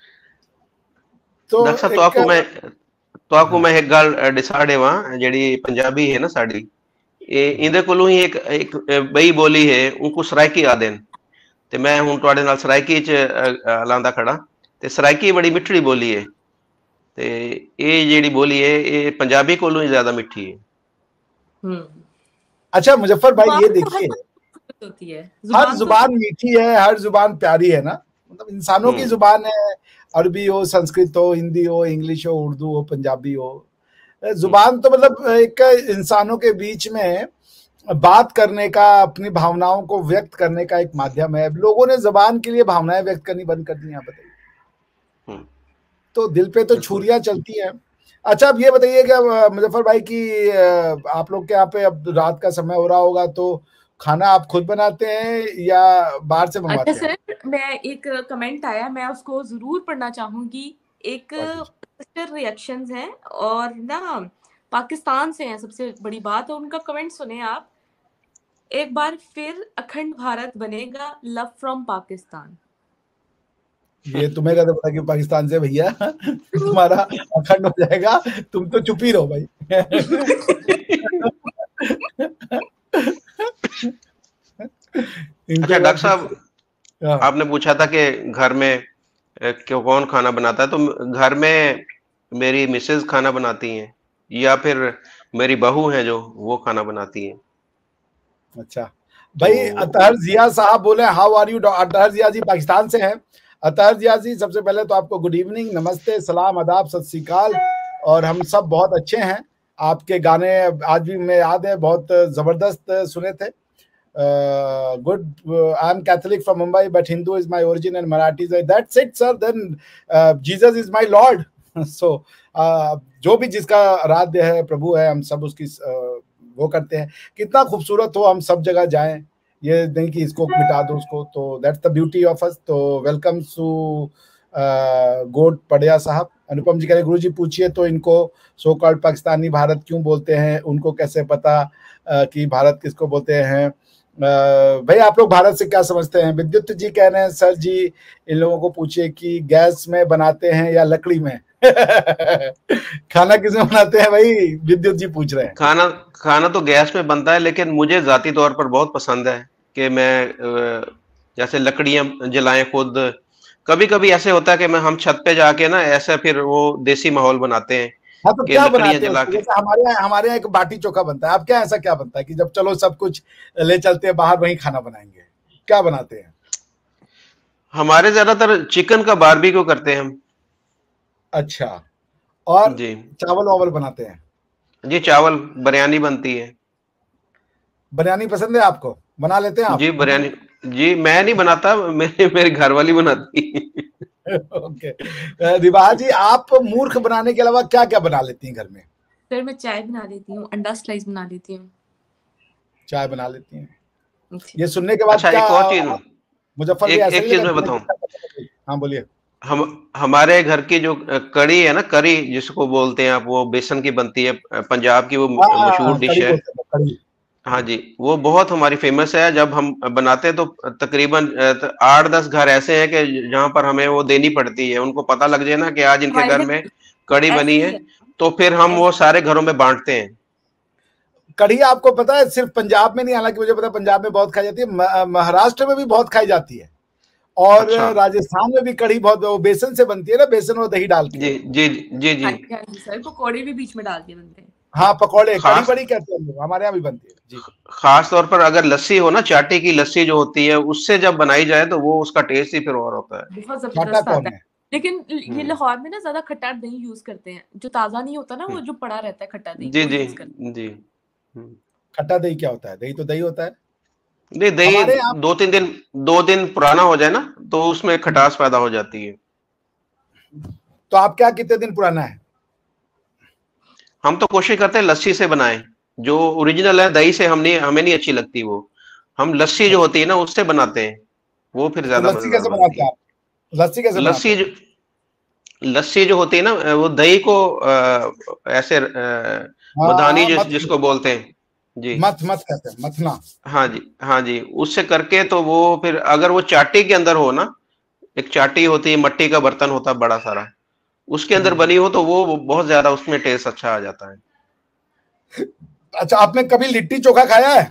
तो डॉक्टर साहब, तो मैं एक गल डिसा देवा, ਜਿਹੜੀ ਪੰਜਾਬੀ ਹੈ ਨਾ ਸਾਡੀ, ਇਹ ਇਹਦੇ ਕੋਲੋਂ ਹੀ ਇੱਕ ਬਈ ਬੋਲੀ ਹੈ, ਉਹਨੂੰ ਸਰਾਇਕੀ ਆਦੇ ਨੇ, ਤੇ ਮੈਂ ਹੁਣ ਤੁਹਾਡੇ ਨਾਲ ਸਰਾਇਕੀ ਚ ਲਾਂਦਾ ਖੜਾ, ਤੇ ਸਰਾਇਕੀ ਬੜੀ ਮਿੱਠੜੀ ਬੋਲੀ ਹੈ, ਤੇ ਇਹ ਜਿਹੜੀ ਬੋਲੀ ਹੈ ਇਹ ਪੰਜਾਬੀ ਕੋਲੋਂ ਹੀ ਜ਼ਿਆਦਾ ਮਿੱਠੀ है। अच्छा मुजफ्फर भाई, ये देखिए, हर जुबान मीठी है, हर जुबान प्यारी है ना, मतलब इंसानों की जुबान है, अरबी हो, संस्कृत हो, हिंदी हो, इंग्लिश हो, उर्दू हो, पंजाबी हो, जुबान तो मतलब एक इंसानों के बीच में बात करने का, अपनी भावनाओं को व्यक्त करने का एक माध्यम है। लोगों ने जुबान के लिए भावनाएं व्यक्त करनी बंद कर दी, बताइए, तो दिल पे तो छुरियां चलती है। अच्छा, अब ये बताइए कि मुजफ्फर भाई की आप लोग के यहाँ पे अब रात का समय हो रहा होगा, तो खाना आप खुद बनाते हैं या बाहर से मंगवाते हैं? सर, मैं एक कमेंट आया, मैं उसको जरूर पढ़ना चाहूंगी। एक सिस्टर रिएक्शंस हैं और ना पाकिस्तान से हैं, सबसे बड़ी बात है, उनका कमेंट सुने आप। एक बार फिर अखंड भारत बनेगा, लव फ्रॉम पाकिस्तान। ये तुम्हें क्या पता कि पाकिस्तान से भैया तुम्हारा अखंड हो जाएगा, तुम तो चुप ही रहो भाई। अच्छा डॉक्टर साहब, आपने पूछा था कि घर में क्यों कौन खाना बनाता है, तो घर में मेरी मिसेज खाना बनाती हैं या फिर मेरी बहू है जो वो खाना बनाती है। अच्छा भाई, अतहर जिया साहब बोले how are you? Athar Zia ji Pakistan से हैं। अतहर जिया जी, सबसे पहले तो आपको गुड इवनिंग, नमस्ते, सलाम, आदाब, सत श्री अकाल, और हम सब बहुत अच्छे हैं। आपके गाने आज भी मैं याद है, बहुत जबरदस्त सुने थे। Good. I'm Catholic from Mumbai, but Hindu is my origin and Marathi is that's it, sir. Then Jesus is my Lord. So जो भी जिसका आराध्य है, प्रभु है, हम सब उसकी वो करते हैं। कितना खूबसूरत हो, हम सब जगह जाएं, ये नहीं कि इसको मिटा दो उसको। तो that's the beauty of us. तो वेलकम टू गोड पड़िया साहब। अनुपम जी कह रहे, गुरु जी पूछिए तो इनको सो कॉल्ड पाकिस्तानी भारत क्यों बोलते हैं, उनको कैसे पता कि भारत किसको बोलते हैं। भाई आप लोग भारत से क्या समझते हैं? विद्युत जी कह रहे हैं, सर जी इन लोगों को पूछिए कि गैस में बनाते हैं या लकड़ी में। खाना किसमें बनाते हैं भाई? विद्युत जी पूछ रहे हैं। खाना तो गैस में बनता है, लेकिन मुझे जाती तौर पर बहुत पसंद है कि मैं जैसे लकड़ियां जलाएं खुद। कभी कभी ऐसे होता है कि हम छत पे जाके ना ऐसा फिर वो देसी माहौल बनाते हैं। हाँ, तो क्या बनाते हैं? जैसे हमारे यहाँ एक बाटी चोखा बनता है, आप क्या ऐसा क्या बनता है कि जब चलो सब कुछ ले चलते हैं बाहर, वहीं खाना बनाएंगे? क्या बनाते हैं? हमारे ज्यादातर चिकन का बारबेक्यू करते हैं हम। अच्छा, और जी चावल वावल बनाते हैं? जी, चावल बिरयानी बनती है। बिरयानी पसंद है आपको? बना लेते हैं आप? जी बिरयानी, जी मैं नहीं बनाता, मेरी घरवाली बनाती है। ओके। रिवाज जी, आप मूर्ख बनाने के अलावा क्या क्या बना लेती हैं घर में? सर मैं चाय बना लेती हूँ, अंडा स्लाइस बना लेती हूँ। चाय बना लेती हैं? ये सुनने के बाद अच्छा, क्या एक और चीज, मुजफ्फर भी ऐसा एक चीज मैं बताऊं। हाँ बोलिए। हमारे घर की जो कड़ी है ना, कड़ी जिसको बोलते हैं आप, वो बेसन की बनती है, पंजाब की वो मशहूर डिश है। हाँ जी, वो बहुत हमारी फेमस है। जब हम बनाते हैं तो तकरीबन 8-10 घर ऐसे हैं कि जहाँ पर हमें वो देनी पड़ती है। उनको पता लग जाए ना कि आज इनके घर में कड़ी बनी है, तो फिर हम वो सारे घरों में बांटते हैं। कढ़ी आपको पता है सिर्फ पंजाब में नहीं, हालांकि मुझे पता है पंजाब में बहुत खाई जाती है, महाराष्ट्र में भी बहुत खाई जाती है, और अच्छा। राजस्थान में भी कढ़ी बहुत बेसन से बनती है ना, बेसन और दही डाल के। जी जी जी जी। सर पकौड़े भी बीच में डाल के बनते हैं। हाँ, पकौड़े, कढ़ी बड़ी कहते हैं लोग, हमारे यहाँ भी बनती है जी। खास तौर पर अगर लस्सी हो ना, चाटी की लस्सी जो होती है, उससे जब बनाई जाए तो वो उसका टेस्ट ही फिर और होता है। बहुत जबरदस्त आता है। लेकिन ये लाहौर में ना ज्यादा खट्टा दही यूज करते हैं, जो ताजा नहीं होता ना, वो जो पड़ा रहता है खट्टा दही। जी जी जी। खट्टा दही क्या होता है? दही तो दही होता है। नहीं, दही 2-3 दिन पुराना हो जाए ना, तो उसमें खटास पैदा हो जाती है। तो आप क्या कितने दिन पुराना है? हम तो कोशिश करते हैं लस्सी से बनाएं। जो ओरिजिनल है दही से हमें नहीं अच्छी लगती वो। हम लस्सी जो होती है ना, उससे बनाते हैं, वो फिर ज्यादा लस्सी कैसे बनाते हैं आप? लस्सी कैसे बनाते हैं? लस्सी जो होती है ना, वो दही को ऐसे मधानी जिसको बोलते हैं जी, मत कहते हैं, मथना। हाँ जी हाँ जी, उससे करके तो वो फिर अगर वो चाटी के अंदर हो ना, एक चाटी होती है, मट्टी का बर्तन होता है बड़ा सारा, उसके अंदर बनी हो तो वो बहुत ज्यादा उसमें टेस्ट अच्छा आ जाता है। अच्छा, आपने कभी लिट्टी चोखा खाया है?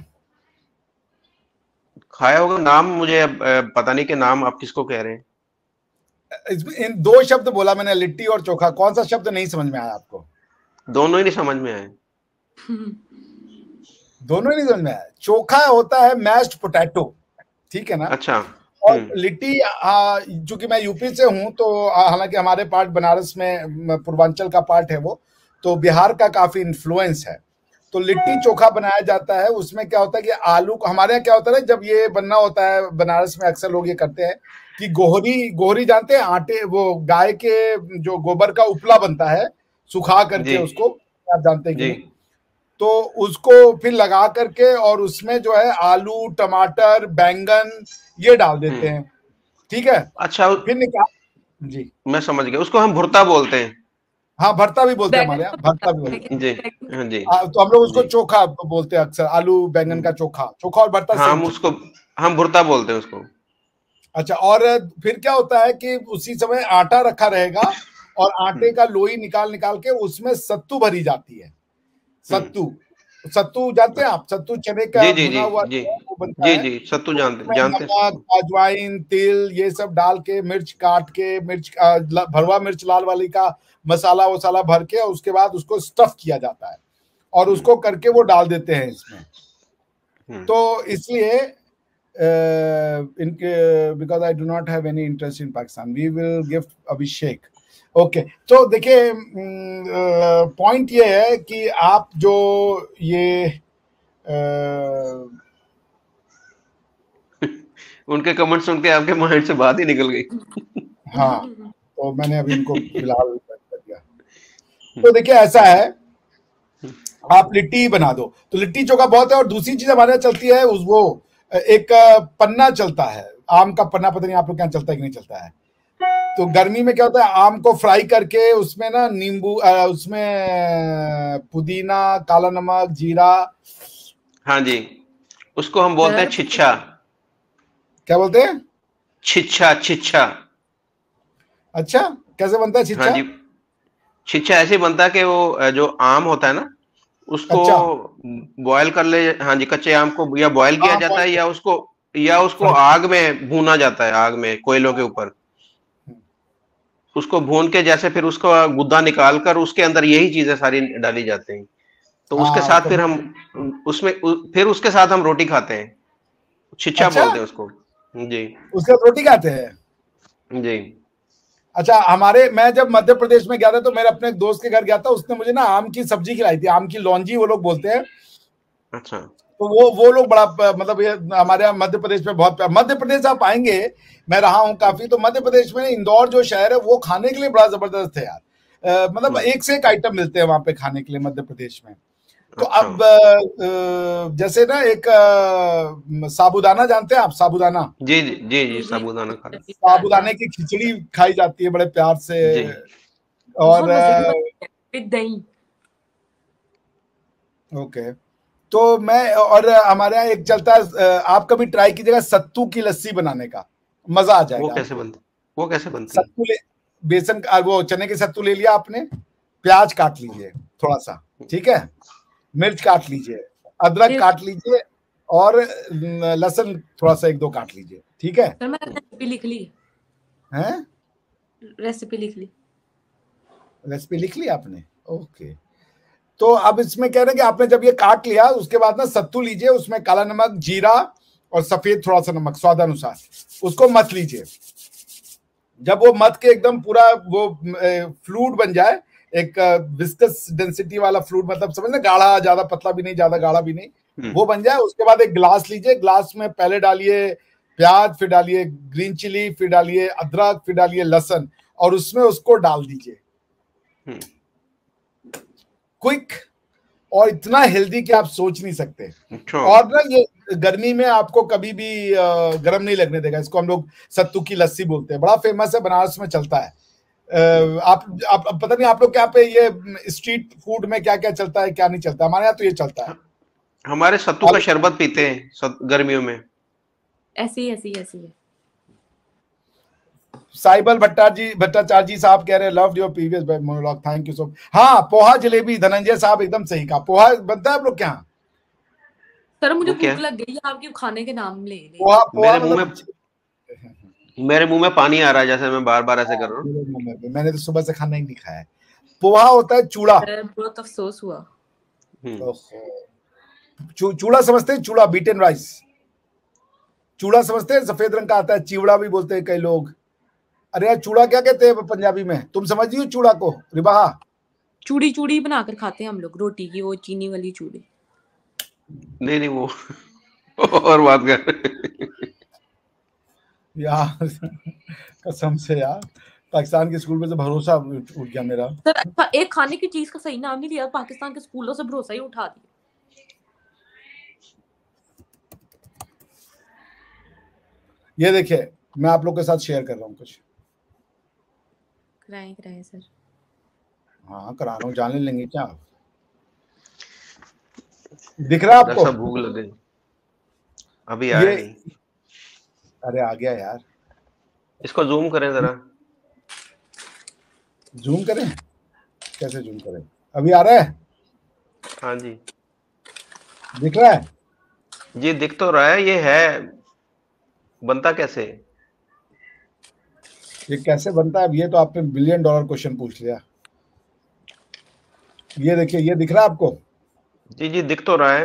खाया होगा, नाम मुझे पता नहीं कि नाम आप किसको कह रहे हैं। इन 2 शब्द बोला मैंने, लिट्टी और चोखा, कौन सा शब्द नहीं समझ में आया आपको? दोनों ही नहीं समझ में आए। दोनों ही नहीं समझ में आया। चोखा होता है मैश्ड पोटैटो, ठीक है ना? अच्छा। और लिट्टी, चूंकि मैं यूपी से हूं, तो हालांकि हमारे पार्ट बनारस में पूर्वांचल का पार्ट है वो, तो बिहार का काफी इन्फ्लुएंस है। तो लिट्टी चोखा बनाया जाता है, उसमें क्या होता है कि आलू, हमारे यहाँ क्या होता है जब ये बनना होता है, बनारस में अक्सर लोग ये करते हैं कि गोहरी जानते हैं, आटे, वो गाय के जो गोबर का उपला बनता है सुखा करके, उसको आप जानते हैं कि नहीं? तो उसको फिर लगा करके और उसमें जो है आलू, टमाटर, बैंगन ये डाल देते हैं, ठीक है? अच्छा, फिर निकाल जी, मैं समझ गया, उसको हम भुर्ता बोलते हैं। हाँ, भरता भी बोलते हैं हमारे यहाँ, भरता भी बोलते हैं जी जी। तो हम लोग उसको चोखा बोलते हैं अक्सर, आलू बैंगन का चोखा। चोखा और भरता हाँ, हम भुर्ता बोलते हैं उसको। अच्छा, और फिर क्या होता है कि उसी समय आटा रखा रहेगा और आटे का लोई निकाल के उसमें सत्तू भरी जाती है। सत्तू जानते हैं आप? सत्तू चने का भुना हुआ वो बनता है। जी, सत्तू जानते हैं। नमक, अजवाइन, तिल ये सब डाल के, मिर्च काट के, भरवा मिर्च लाल वाली का मसाला वसाला भर के, और उसके बाद उसको स्टफ किया जाता है और उसको करके वो डाल देते हैं इसमें। तो इसलिए because I do not have any interest in Pakistan, we will give Abhishek okay, तो देखिए पॉइंट ये है कि आप जो ये उनके कमेंट सुन के आपके माइंड से बात ही निकल गई। हाँ, तो मैंने अभी उनको फिलहाल कर दिया। तो देखिए ऐसा है, आप लिट्टी बना दो तो लिट्टी चोखा बहुत है। और दूसरी चीज हमारे यहाँ चलती है उस वो एक पन्ना चलता है, आम का पन्ना, पता नहीं आप लोग क्या चलता है कि नहीं चलता है। तो गर्मी में क्या होता है, आम को फ्राई करके उसमें ना नींबू, उसमें पुदीना, काला नमक, जीरा। हाँ जी, उसको हम बोलते हैं छिच्छा। क्या बोलते हैं? छिच्छा, छिच्छा। अच्छा, कैसे बनता है हाँ छिच्छा? जी, छिच्छा ऐसे बनता है कि वो जो आम होता है ना, उसको कच्चा? बॉयल कर ले। हाँ जी, कच्चे आम को या बॉयल किया हाँ, जाता बॉयल है, या उसको फ्राई। आग में भूना जाता है, आग में कोयलों के ऊपर। उसको भून के जैसे फिर उसको गुद्दा निकाल कर उसके अंदर यही चीजें सारी डाली जाती हैं। तो उसके हाँ, साथ उसको फिर हम फिर उसके साथ हम रोटी खाते हैं। छिच्छा अच्छा, बोलते हैं उसको। जी। उसके साथ रोटी खाते हैं? जी। अच्छा, मैं जब मध्य प्रदेश में गया था तो मेरे अपने एक दोस्त के घर गया था, उसने मुझे ना आम की सब्जी खिलाई थी, आम की लौंजी वो लोग बोलते हैं। अच्छा। तो वो लोग बड़ा मतलब ये हमारे यहाँ मध्य प्रदेश में बहुत, मध्य प्रदेश आप आएंगे, मैं रहा हूँ काफी, तो मध्य प्रदेश में इंदौर जो शहर है वो खाने के लिए बड़ा जबरदस्त है यार। मतलब एक से एक आइटम मिलते हैं वहां पे खाने के लिए मध्य प्रदेश में। तो अच्छा। अब जैसे ना एक साबूदाना, जानते हैं आप साबूदाना? जी जी जी जी, साबूदाना खा रहे साबूदाने की खिचड़ी खाई जाती है बड़े प्यार से। हैं। जी। और बहुत मजे की बनती है विद दही। ओके, तो मैं, और हमारे यहाँ एक चलता है, आप कभी ट्राई कीजिएगा सत्तू की लस्सी बनाने का, मजा आ वो जाएगा कैसे आपको। बनती वो कैसे बनती है? सत्तू ले, बेसन का वो चने के सत्तू ले लिया आपने, प्याज काट लीजिए थोड़ा सा, ठीक है, मिर्च काट लीजिए, अदरक फिर काट लीजिए, और लहसुन थोड़ा सा एक दो काट लीजिए, ठीक है। सर मैंने रेसिपी लिख ली। हैं? रेसिपी लिख ली। रेसिपी लिख ली आपने? ओके। तो अब इसमें कह रहे हैं कि आपने जब ये काट लिया उसके बाद ना सत्तू लीजिए, उसमें काला नमक, जीरा और सफेद थोड़ा सा नमक स्वादानुसार, उसको मथ लीजिए। जब वो मथ के एकदम पूरा वो फ्लूइड बन जाए, एक विस्कस डेंसिटी वाला फ्लूइड, मतलब समझ ना, गाढ़ा, ज्यादा पतला भी नहीं, ज्यादा गाढ़ा भी नहीं, वो बन जाए, उसके बाद एक गिलास लीजिए, गिलास में पहले डालिए प्याज, फिर डालिए ग्रीन चिली, फिर डालिए अदरक, फिर डालिए लहसुन, और उसमें उसको डाल दीजिए। क्विक और इतना हेल्दी कि आप सोच नहीं सकते। अच्छा। और ना ये गर्मी में आपको कभी भी गर्म नहीं लगने देगा। इसको हम लोग सत्तू की लस्सी बोलते हैं, बड़ा फेमस है, बनारस में चलता है। आप पता नहीं आप लोग क्या पे ये स्ट्रीट फूड में क्या क्या चलता है क्या नहीं चलता, हमारे यहाँ तो ये चलता है। हमारे सत्तू का शरबत पीते हैं गर्मियों में। ऐसे ही ऐसे ही ऐसे ही। साइबल भट्टाचार्य जी साहब कह रहे हैं love your previous monologue, thank you so. हाँ, पोहा जलेबी, धनंजय साहब एकदम सही कहा, पोहा बनता है आप लोग क्या? सर मुझे वो क्या भूख है? लग गई है आपके खाने के नाम ले ले। पोहा, पोहा मतलब मेरे मुंह में पानी आ रहा है, जैसे मैं बार बार ऐसे कर रहा हूँ। मेरे मुंह में भी, मैंने तो सुबह से खाना ही नहीं खाया है। पोहा होता है चूड़ा। बहुत अफसोस हुआ। चूड़ा समझते हैं? चूड़ा, बीटन राइस, चूड़ा समझते हैं? सफेद रंग का आता है, चिवड़ा भी बोलते हैं कई लोग। अरे यार, चूड़ा क्या कहते हैं पंजाबी में, तुम समझ हो चूड़ा को रिबाहा? चूड़ी चूड़ी बनाकर खाते हैं हम लोग, रोटी की वो चीनी वाली चूड़ी। नहीं नहीं, वो और बात कर। यार कसम से यार, पाकिस्तान के स्कूल में से भरोसा उठ गया मेरा। सर अच्छा, एक खाने की चीज का सही नाम नहीं लिया, पाकिस्तान के स्कूलों से भरोसा ही उठा दिया। ये देखिए, मैं आप लोग के साथ शेयर कर रहा हूँ कुछ। कराएं कराएं सर। हाँ, करा रहा हूँ, जाने लेंगे क्या? दिख रहा है आपको? सब भूख लग गई, अभी आया ये, नहीं। अरे आ गया यार, इसको जूम करें जरा। जूम करें? कैसे जूम करें? अभी आ रहा है? हाँ जी, दिख रहा है? जी दिख तो रहा है। ये है, बनता कैसे? ये कैसे बनता है? ये तो आपने $1 बिलियन क्वेश्चन पूछ लिया। ये देखिए, ये दिख रहा है आपको? जी जी दिख तो रहा है,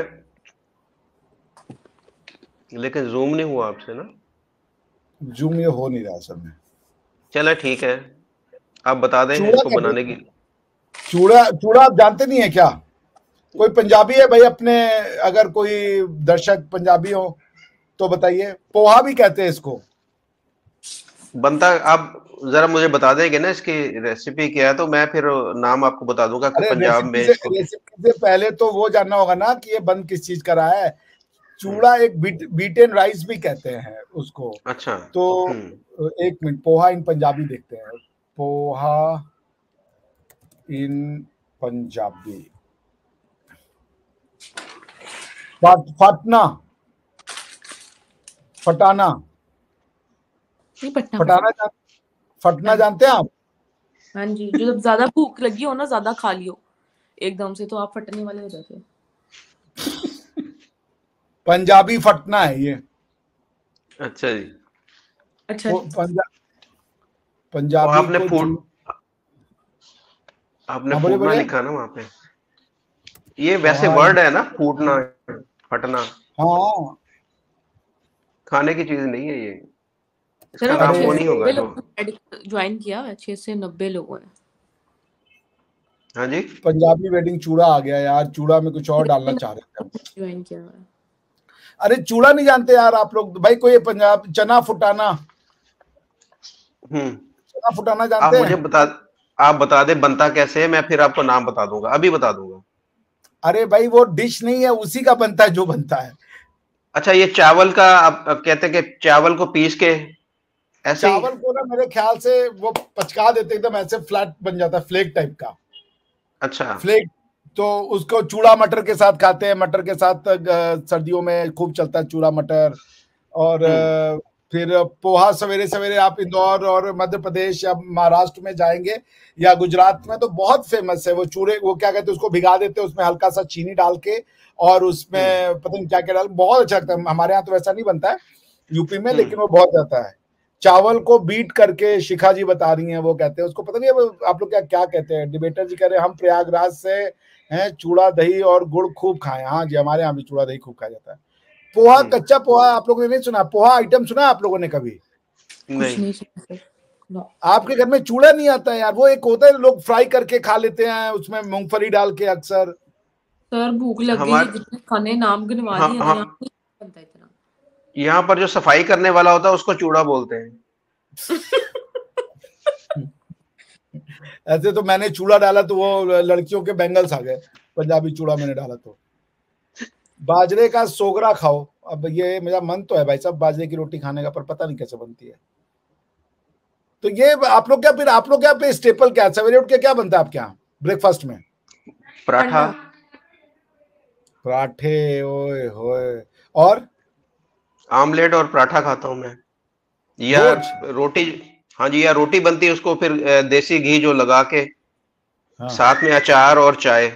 लेकिन जूम नहीं हुआ आपसे ना। जूम ये हो नहीं रहा असल में। चलो ठीक है, आप बता दें चूड़ा इसको क्या बनाने की। चूड़ा चूड़ा आप जानते नहीं है क्या? कोई पंजाबी है भाई अपने, अगर कोई दर्शक पंजाबी हो तो बताइए। पोहा भी कहते हैं इसको। बनता, आप जरा मुझे बता देंगे ना इसकी रेसिपी क्या है, तो मैं फिर नाम आपको बता दूंगा कि अरे पंजाब में इसको। रेसिपी से पहले तो वो जानना होगा ना कि ये बन किस चीज का रहा है। हम्म, चूड़ा एक बीटन राइस भी कहते हैं उसको। अच्छा। तो हम्म, एक मिनट, पोहा इन पंजाबी देखते हैं। पोहा इन पंजाबी। फटना, फटाना, नहीं पटना फटाना फटना जानते हैं आप? हाँ जी, जो जब ज्यादा भूख लगी हो ना, ज्यादा खा लियो एकदम से, तो आप फटने वाले हो जाते हो। पंजाबी फटना है ये। अच्छा जी। अच्छा और पंजाबी आपने को आपने हाँ बोले फूटना बोले। लिखा ना वहां पे, ये वैसे पोहा वर्ड है ना, फूटना, फटना, हाँ। खाने की चीज नहीं है ये, सर इसका नाम अरे वो नहीं होगा 6 जो। लोगों ने ज्वाइन किया है, 6 से 90 लोगों ने। हाँ जी। पंजाबी वेडिंग चूड़ा आ गया यार, चूड़ा में कुछ और डालना चाह रहे थे हम। ज्वाइन किया हुआ है। अरे चूड़ा नहीं जानते यार आप लोग भाई? कोई पंजाब चना फुटाना, हम्म। चना फुटाना आप जानते मुझे हैं? बता आप बता दे बनता कैसे है, मैं फिर आपको नाम बता दूंगा, अभी बता दूंगा। अरे भाई वो डिश नहीं है, उसी का बनता है जो बनता है। अच्छा, ये चावल का आप कहते हैं कि चावल को पीस के ऐसे ही। चावल को ना मेरे ख्याल से वो पचका देते एकदम, ऐसे फ्लैट बन जाता है, फ्लेक टाइप का। अच्छा। फ्लेक। तो उसको चूड़ा मटर के साथ खाते हैं, मटर के साथ सर्दियों में खूब चलता है चूड़ा मटर। और फिर पोहा सवेरे सवेरे आप इंदौर और मध्य प्रदेश या महाराष्ट्र में जाएंगे या गुजरात में तो बहुत फेमस है वो चूड़े। वो क्या कहते हैं उसको, भिगा देते हैं उसमें हल्का सा चीनी डाल के, और उसमें पता नहीं क्या क्या डाल, बहुत अच्छा लगता है। हमारे यहाँ तो वैसा नहीं बनता है यूपी में, लेकिन वो बहुत जाता है। चावल को बीट करके, शिखा जी बता रही हैं, वो कहते हैं उसको, पता नहीं अब आप लोग क्या क्या कहते हैं। डिबेटर जी कह रहे हैं हम प्रयागराज से हैं, चूड़ा दही और गुड़ खूब खाएं। हाँ जी, हमारे यहाँ भी चूड़ा दही खूब खाया जाता है। पोहा, कच्चा पोहा आप लोगों ने नहीं सुना? पोहा आइटम सुना आप लोगों ने कभी? कुछ नहीं सुना सर। नो। आपके घर में चूड़ा नहीं आता है यार? वो एक होता है लोग फ्राई करके खा लेते हैं उसमें मूंगफली डाल के अक्सर। सर भूख लग गई है, हमारे जितने खाने नाम गिनवा दिए ना, यहाँ हम नहीं बनता इतना। यहाँ पर जो सफाई करने वाला होता है उसको चूड़ा बोलते हैं। ऐसे तो मैंने चूड़ा डाला तो वो लड़कियों के बैंगल्स आ गए, पंजाबी चूड़ा मैंने डाला तो। बाजरे का सोगरा खाओ। अब ये मेरा मन तो है भाई साहब बाजरे की रोटी खाने का, पर पता नहीं कैसे बनती है। तो ये आप लोग क्या, फिर आप लोग क्या पे स्टेपल क्या सवेरे उठ के क्या बनता है आपके यहाँ ब्रेकफास्ट में? पराठा। पराठे, ओए होए। और आमलेट और पराठा खाता हूं मैं, या रोज? रोटी। हाँ जी, या रोटी बनती है उसको फिर देसी घी जो लगा के, हाँ। साथ में अचार और चाय।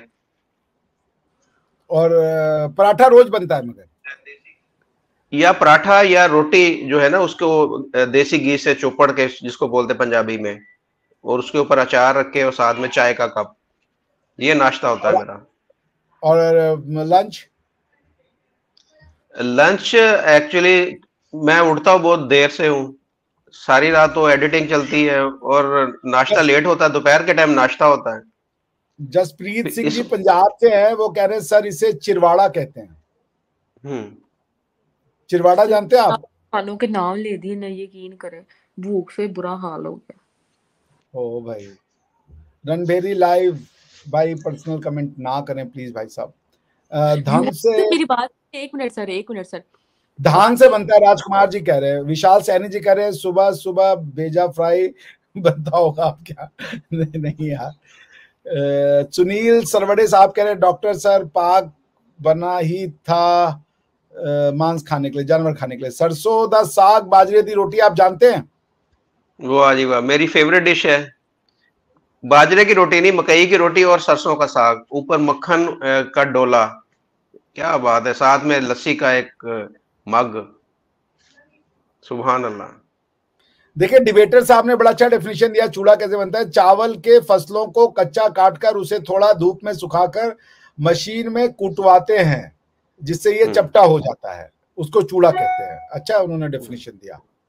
और पराठा रोज बनता है मगर? या पराठा या रोटी जो है ना उसको देसी घी से चौपड़ के, जिसको बोलते हैं पंजाबी में, और उसके ऊपर अचार रख के और साथ में चाय का कप। ये नाश्ता होता है मेरा। और लंच? लंच एक्चुअली मैं उठता हूँ बहुत देर से हूँ, सारी रात तो एडिटिंग चलती है और नाश्ता लेट होता है, दोपहर के टाइम नाश्ता होता है। जसप्रीत सिंह इस जी पंजाब से हैं, वो कह रहे हैं सर इसे चिरवाड़ा कहते हैं। हम्म। चिरवाड़ा जानते हैं आप? खानों के नाम ले दिए ना, यकीन करें भूख से बुरा हाल हो गया। ओ भाई, रणबेरी लाइव भाई पर्सनल कमेंट ना करें प्लीज भाई साहब। धान से, मेरी बात, एक मिनट सर, एक मिनट सर। धान से बनता है, राजकुमार जी कह रहे हैं। विशाल सैनी जी कह रहे हैं सुबह सुबह भेजा फ्राई बनता होगा आप क्या? नहीं यार। सुनील सरवड़े साहब कह रहे हैं डॉक्टर सर पाक बना ही था मांस खाने के लिए, जानवर खाने के लिए। सरसों दा साग बाजरे दी रोटी आप जानते हैं? वाह जी वाह, मेरी फेवरेट डिश है। बाजरे की रोटी नहीं, मकई की रोटी और सरसों का साग, ऊपर मक्खन का डोला, क्या बात है, साथ में लस्सी का एक मग। सुभान अल्लाह। देखिए डिबेटर साहब ने बड़ा अच्छा डेफिनेशन दिया चूड़ा कैसे बनता है। चावल के फसलों को कच्चा काटकर उसे थोड़ा धूप में सुखाकर मशीन में कुटवाते हैं, जिससे ये चपटा हो जाता है, उसको चूड़ा कहते हैं। अच्छा उन्होंने डेफिनेशन दिया।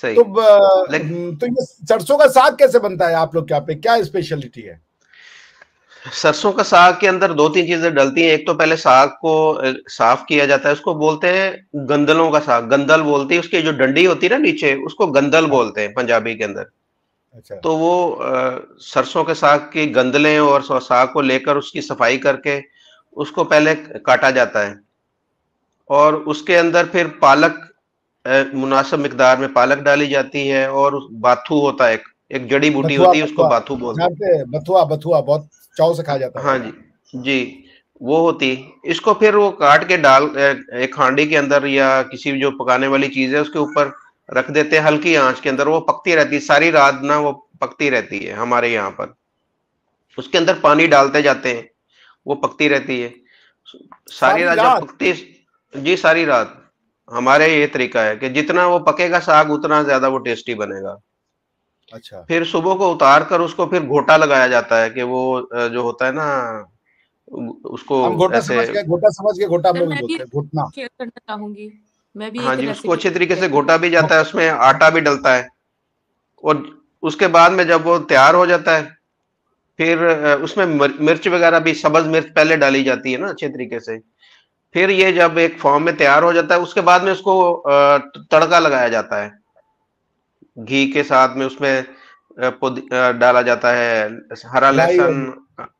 सही। तो तो ये सरसों का साग कैसे बनता है आप लोग के यहाँ पे, क्या स्पेशलिटी है? सरसों का साग के अंदर दो तीन चीजें डलती हैं। एक तो पहले साग को साफ किया जाता है, उसको बोलते हैं गंदलों का साग, गंदल बोलती है। उसकी जो डंडी होती है ना नीचे, उसको गंदल बोलते हैं पंजाबी के अंदर। अच्छा। तो वो सरसों के साग की गंदलें और साग को लेकर उसकी सफाई करके उसको पहले काटा जाता है, और उसके अंदर फिर पालक, मुनासिब मिकदार में पालक डाली जाती है, और बाथू होता है, एक जड़ी बूटी बथुआ, होती है, उसको बथुआ बाथू बोलते हैं। जानते हैं? बथुआ, बथुआ बहुत चाव से खाया जाता है हाँ भाई। जी, जी, वो होती। इसको फिर वो काट के डाल एक हांडी के अंदर या किसी जो पकाने वाली चीज है उसके ऊपर रख देते हैं, हल्की आंच के अंदर। वो पकती रहती है सारी रात ना, वो पकती रहती है हमारे यहाँ पर। उसके अंदर पानी डालते जाते हैं, वो पकती रहती है सारी सारी रात। जब रात? पकती, जी, सारी रात। हमारे ये तरीका है कि जितना वो पकेगा साग उतना ज्यादा वो टेस्टी बनेगा। अच्छा। फिर सुबह को उतार कर उसको फिर घोटा लगाया जाता है, कि वो जो होता है ना, उसको हम घोटा ऐसे। समझ गए, घोटा समझ गए, घोटा हम सर लोग भी मैं भी बोलते हैं, घुटना। शेयर करना चाहूंगी। मैं भी हाँ एक जी, उसको रेसिपी अच्छे तरीके शेयर से करना घोटा भी जाता है, चाहूंगी। उसमें आटा भी डलता है। और उसके बाद में जब वो तैयार हो जाता है, फिर उसमें मिर्च वगैरह भी, सब्ज मिर्च पहले डाली जाती है ना अच्छे तरीके से। फिर ये जब एक फॉर्म में तैयार हो जाता है, उसके बाद में उसको तड़का लगाया जाता है घी के साथ में। उसमें डाला जाता है हरा राई लहसुन, होगी।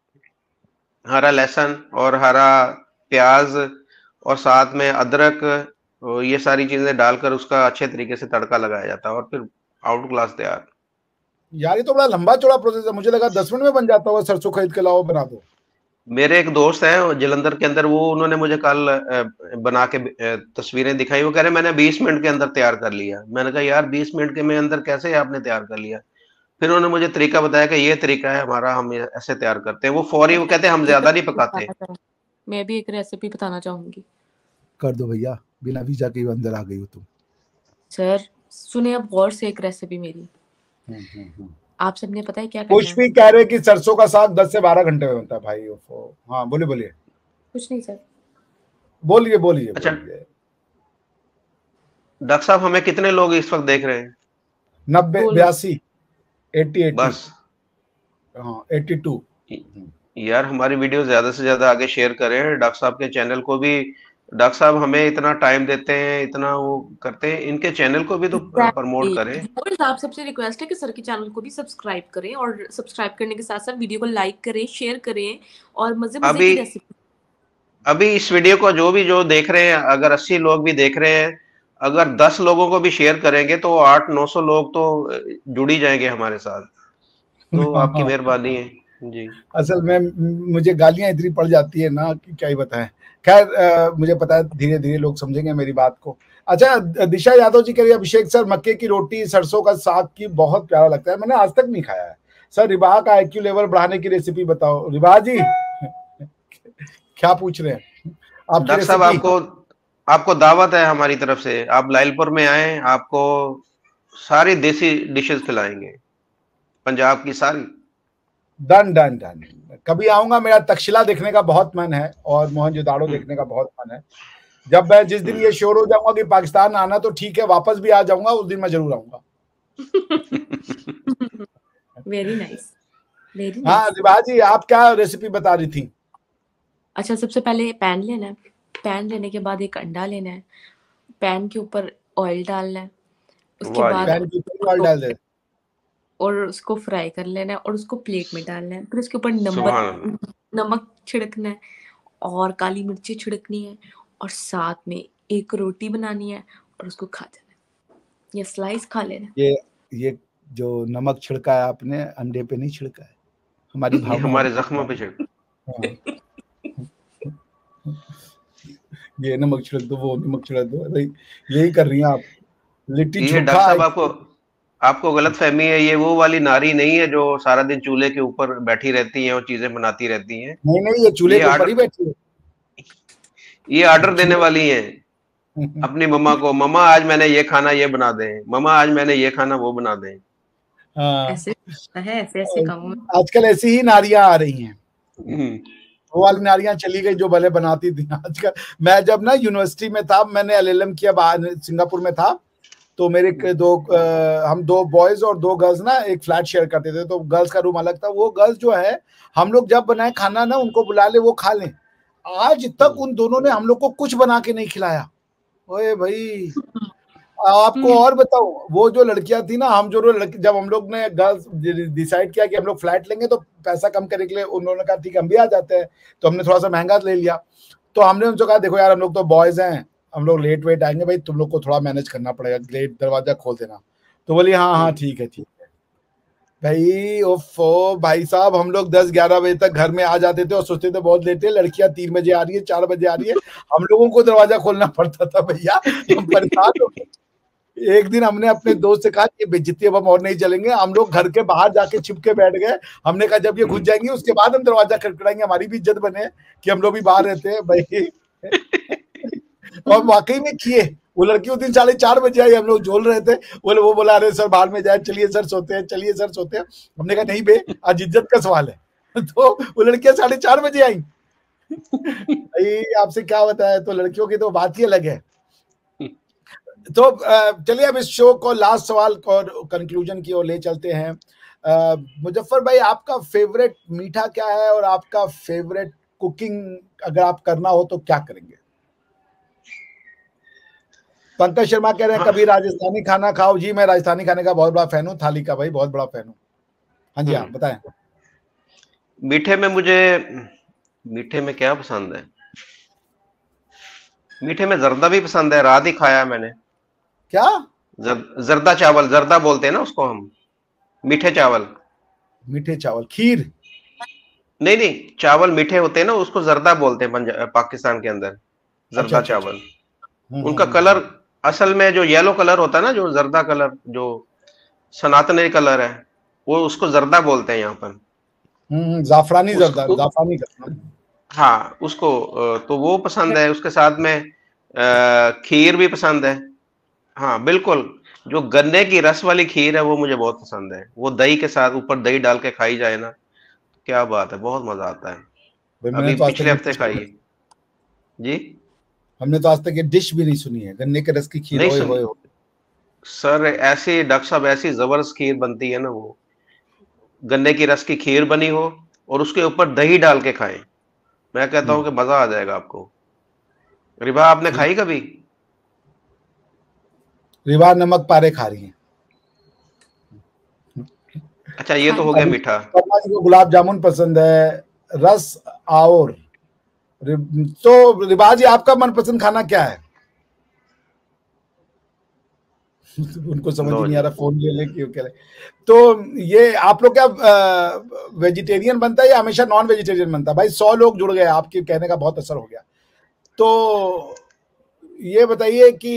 और हरा प्याज, और साथ में अदरक। ये सारी चीजें डालकर उसका अच्छे तरीके से तड़का लगाया जाता है, और फिर आउट क्लास तैयार। यार ये तो बड़ा लंबा चौड़ा प्रोसेस है, मुझे लगा 10 मिनट में बन जाता होगा, सरसों खरीद के लाओ बना दो। मेरे एक दोस्त हैं जलंधर के अंदर, वो उन्होंने मुझे कल बना के तस्वीरें दिखाई। वो कह रहे मैंने 20 मिनट के अंदर तैयार कर लिया। मैंने कहा यार 20 मिनट के में अंदर कैसे आपने तैयार कर लिया? फिर उन्होंने मुझे तरीका बताया कि ये तरीका है हमारा, हम ऐसे तैयार करते हैं। वो फौरी, वो कहते हैं हम ज्यादा नहीं पकाते। मैं भी एक रेसिपी बताना चाहूंगी। कर दो भैया, बिना वीजा के अंदर आ गई हो तुम। सर सुने अब गौर से एक रेसिपी मेरी। आप सबने पता है क्या करना कुछ है? भी कह रहे कि सरसों का साग 10 से 12 घंटे में बनता है भाई। हाँ बोलिए बोलिए। कुछ नहीं सर। बोलिए बोलिए अच्छा बोलिए। डॉक्टर साहब, हमें कितने लोग इस वक्त देख रहे हैं? 90, 82, 80, बस। हाँ 82। यार हमारी वीडियो ज्यादा से ज्यादा आगे शेयर करें, डॉक्टर साहब के चैनल को भी। डॉक्टर साहब हमें इतना टाइम देते हैं, इतना वो करते हैं, इनके चैनल को भी तो प्रमोट करें। व्यूअर्स, आप सबसे रिक्वेस्ट है कि सर के चैनल को भी सब्सक्राइब करें, और सब्सक्राइब करने के साथ साथ वीडियो को लाइक करें, शेयर करें, और मजे मजे अभी की रेसिपी। अभी इस वीडियो को जो देख रहे हैं, अगर 80 लोग भी देख रहे हैं, अगर 10 लोगों को भी शेयर करेंगे तो 800-900 लोग तो जुड़ ही जाएंगे हमारे साथ। तो आपकी हाँ, मेहरबानी है जी। असल में मुझे गालियां इतनी पड़ जाती है ना कि क्या ही बताएं। खैर मुझे पता है धीरे धीरे लोग समझेंगे मेरी बात को। अच्छा, दिशा यादव जी कह रही है अभिषेक सर मक्के की रोटी सरसों का साग की बहुत प्यारा लगता है, मैंने आज तक नहीं खाया है। सर रिबाह का IQ लेवल बढ़ाने की रेसिपी बताओ। रिबाह जी क्या पूछ रहे हैं? आपकी डॉक्टर साहब, रेसिपी। आपको दावत है हमारी तरफ से। आप लाइलपुर में आए, आपको सारी देसी डिशेस खिलाएंगे, पंजाब की सारी। डन डन डन, कभी आऊंगा। मेरा तक्षशिला देखने का बहुत मन है और मोहनजोदाड़ो देखने का बहुत मन है। जब मैं जिस दिन ये श्योर हो जाऊंगा कि पाकिस्तान आना तो ठीक है, वापस भी आ जाऊंगा, उस दिन मैं जरूर आऊंगा। वेरी नाइस, वेरी हाँ नाइस। रिबा जी, आप क्या रेसिपी बता रही थी? अच्छा, सबसे पहले पैन लेना है। पैन लेने के बाद एक अंडा लेना है। पैन के ऊपर ऑयल डालना है। उसके बाद पैन के ऊपर ऑयल डाल दे और उसको फ्राई कर लेना है, और उसको प्लेट में डालना है। फिर उसके ऊपर नमक छिड़कना है, और काली मिर्ची छिड़कनी है, और साथ में एक रोटी बनानी है, और उसको खा जाना है, या स्लाइस खा लेना है। ये जो नमक छिड़का है आपने, अंडे पे नहीं छिड़का है, हमारी ये भावना। हमारे जख्मों पे छिड़क। ये नमक छिड़क दो, वो नमक छिड़क दो, अरे यही कर रही हैं आप। लिट्टी ये चोखा। डॉक्टर साहब, आपको गलत फहमी है। ये वो वाली नारी नहीं है जो सारा दिन चूल्हे के ऊपर बैठी रहती है और चीजें बनाती रहती हैं। नहीं नहीं, ये चूल्हे ये के ऊपर ही बैठी है। ये ऑर्डर देने वाली है अपनी मम्मा को, मम्मा आज मैंने ये खाना, ये बना दें, मम्मा आज मैंने ये खाना, वो बना दें। ऐसे है, ऐसे ऐसे काम। आजकल ऐसी ही नारियां आ रही हैं। वो वाली नारियां चली गई जो भले बनाती थी। आजकल मैं जब ना यूनिवर्सिटी में था, मैंने LLM किया, बाहर सिंगापुर में था, तो मेरे हम 2 बॉयज और 2 गर्ल्स ना एक फ्लैट शेयर करते थे, तो गर्ल्स का रूम अलग था। वो गर्ल्स जो है हम लोग जब बनाए खाना ना उनको बुला ले वो खा लें, आज तक उन दोनों ने हम लोग को कुछ बना के नहीं खिलाया। ओए भाई आपको और बताऊं, वो जो लड़कियां थी ना, हम जो जब हम लोग ने गर्ल्स डिसाइड किया कि हम लोग फ्लैट लेंगे तो पैसा कम करने के लिए उन्होंने कहा ठीक है हम भी आ जाते हैं, तो हमने थोड़ा सा महंगा ले लिया। तो हमने उनसे कहा देखो यार हम लोग तो बॉयज हैं, हम लोग लेट वेट आएंगे भाई, तुम लोग को थोड़ा मैनेज करना पड़ेगा, गेट दरवाजा खोल देना। तो बोली हाँ हाँ ठीक है भाई। ओफो भाई साहब, हम लोग 10-11 बजे तक घर में आ जाते थे और सोचते थे बहुत लेट है, लड़कियां 3 बजे आ रही है, 4 बजे आ रही है, हम लोगों को दरवाजा खोलना पड़ता था भैया, हम परेशान हो गए। एक दिन हमने अपने दोस्त से कहा कि बेइज्जती अब हम और नहीं चलेंगे, हम लोग घर के बाहर जाके छिप के बैठ गए। हमने कहा जब ये घुस जाएंगे उसके बाद हम दरवाजा खटखटाएंगे, हमारी भी इज्जत बने कि हम लोग भी बाहर रहते हैं भाई। और वाकई में किए, वो लड़की उस दिन 4:30 बजे आई, हम लोग झोल रहे थे, वो बोला अरे सर बाहर में जाए, चलिए सर सोते हैं, चलिए सर सोते हैं। हमने कहा नहीं बे, आज इज्जत का सवाल है। तो वो लड़कियां 4:30 बजे आई। भाई आपसे क्या बताया, तो लड़कियों की तो बात ही अलग है। तो चलिए अब इस शो को लास्ट सवाल और कंक्लूजन की ओर ले चलते हैं। मुजफ्फर भाई आपका फेवरेट मीठा क्या है, और आपका फेवरेट कुकिंग अगर आप करना हो तो क्या करेंगे? पंकज शर्मा कह रहे हैं कभी राजस्थानी खाना खाओ। जी मैं राजस्थानी खाने का बहुत बड़ा फैन हूँ, थाली का भाई बहुत बड़ा फैन हूँ। हाँ जी, आप बताएं। मीठे में क्या पसंद है? मीठे में जर्दा भी पसंद है, रात ही खाया मैंने। क्या? जर्दा चावल, जर्दा बोलते हैं ना उसको हम, मीठे चावल। मीठे चावल, खीर? नहीं, चावल मीठे होते हैं ना, उसको जर्दा बोलते हैं पाकिस्तान के अंदर, जर्दा चावल। उनका कलर असल में जो येलो कलर होता है ना, जो जर्दा कलर, जो सनातनी कलर है, वो उसको जर्दा बोलते हैं यहाँ पर। जाफरानी जर्दा, जाफरानी जर्दा। हाँ उसको, तो वो पसंद है। उसके साथ में खीर भी पसंद है। हाँ बिल्कुल, जो गन्ने की रस वाली खीर है वो मुझे बहुत पसंद है। वो दही के साथ ऊपर दही डाल के खाई जाए ना, क्या बात है, बहुत मजा आता है। अभी तो पिछले हफ्ते खाई जी। हमने तो आज तक ये डिश भी नहीं सुनी है, गन्ने के रस की खीर। नहीं सुनी सर, ऐसी डॉक्टर साहब ऐसी जबरदस्त खीर बनती है ना, वो गन्ने की रस की खीर बनी हो और उसके ऊपर दही डाल के खाएं, मैं कहता हूं कि मजा आ जाएगा आपको। रिबा आपने खाई कभी? रिबा नमक पारे खा रही है। अच्छा ये तो हो गया मीठा। को गुलाब जामुन पसंद है, रस और। तो रिबा जी आपका मनपसंद खाना क्या है? उनको समझ ही नहीं आ रहा, फोन ले क्यों कह रहे। तो ये आप लोग क्या वेजिटेरियन बनता है या हमेशा नॉन वेजिटेरियन बनता है? भाई 100 लोग जुड़ गए, आपके कहने का बहुत असर हो गया। तो ये बताइए कि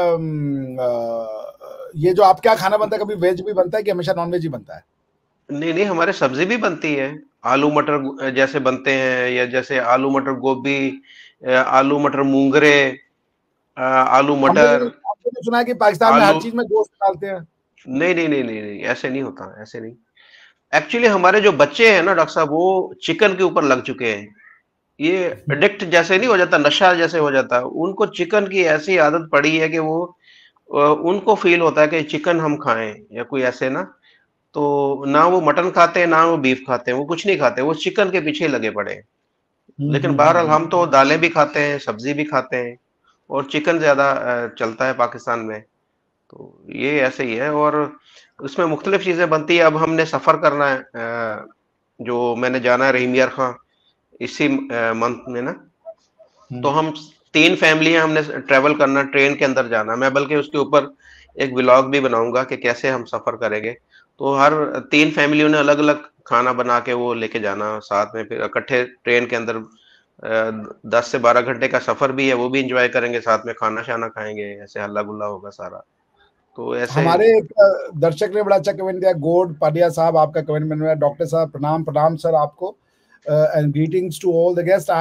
ये जो आप क्या खाना बनता है, कभी वेज भी बनता है कि हमेशा नॉन वेज ही बनता है? नहीं, हमारे सब्जी भी बनती है। आलू मटर जैसे बनते हैं, या जैसे आलू मटर गोभी, आलू मटर मूंगरे, आलू मटर। आपने तो सुना है कि पाकिस्तान में हर चीज में गोश्त डालते हैं। नहीं, ऐसे नहीं होता, ऐसे नहीं। एक्चुअली हमारे जो बच्चे हैं ना डॉक्टर साहब, वो चिकन के ऊपर लग चुके हैं। ये एडिक्ट जैसे नहीं हो जाता, नशा जैसे हो जाता है। उनको चिकन की ऐसी आदत पड़ी है कि वो उनको फील होता है कि चिकन हम खाएं या कोई ऐसे ना। तो ना वो मटन खाते हैं, ना वो बीफ खाते हैं, वो कुछ नहीं खाते, वो चिकन के पीछे लगे पड़े हैं। लेकिन बहरहाल हम तो दालें भी खाते हैं, सब्जी भी खाते हैं, और चिकन ज्यादा चलता है पाकिस्तान में। तो ये ऐसे ही है, और उसमें मुख्तलिफ चीजें बनती है। अब हमने सफर करना है, जो मैंने जाना है रहीम यार खां इसी मंथ में ना, तो हम 3 फैमिलियां हमने ट्रेवल करना, ट्रेन के अंदर जाना। मैं बल्कि उसके ऊपर एक व्लॉग भी बनाऊंगा कि कैसे हम सफर करेंगे। तो हर 3 फैमिलियों ने अलग अलग खाना बना के वो लेके जाना साथ में, फिर इकट्ठे ट्रेन के अंदर 10 से 12 घंटे का सफर भी है, वो भी इंजॉय करेंगे, साथ में खाना शाना खाएंगे, ऐसे हल्ला गुल्ला होगा सारा। तो ऐसे हमारे एक दर्शक ने बड़ा अच्छा कमेंट दिया, गोड पाटिया साहब आपका कमेंट मिल रहा है। डॉक्टर साहब प्रणाम सर आपको, and greetings to all the guest.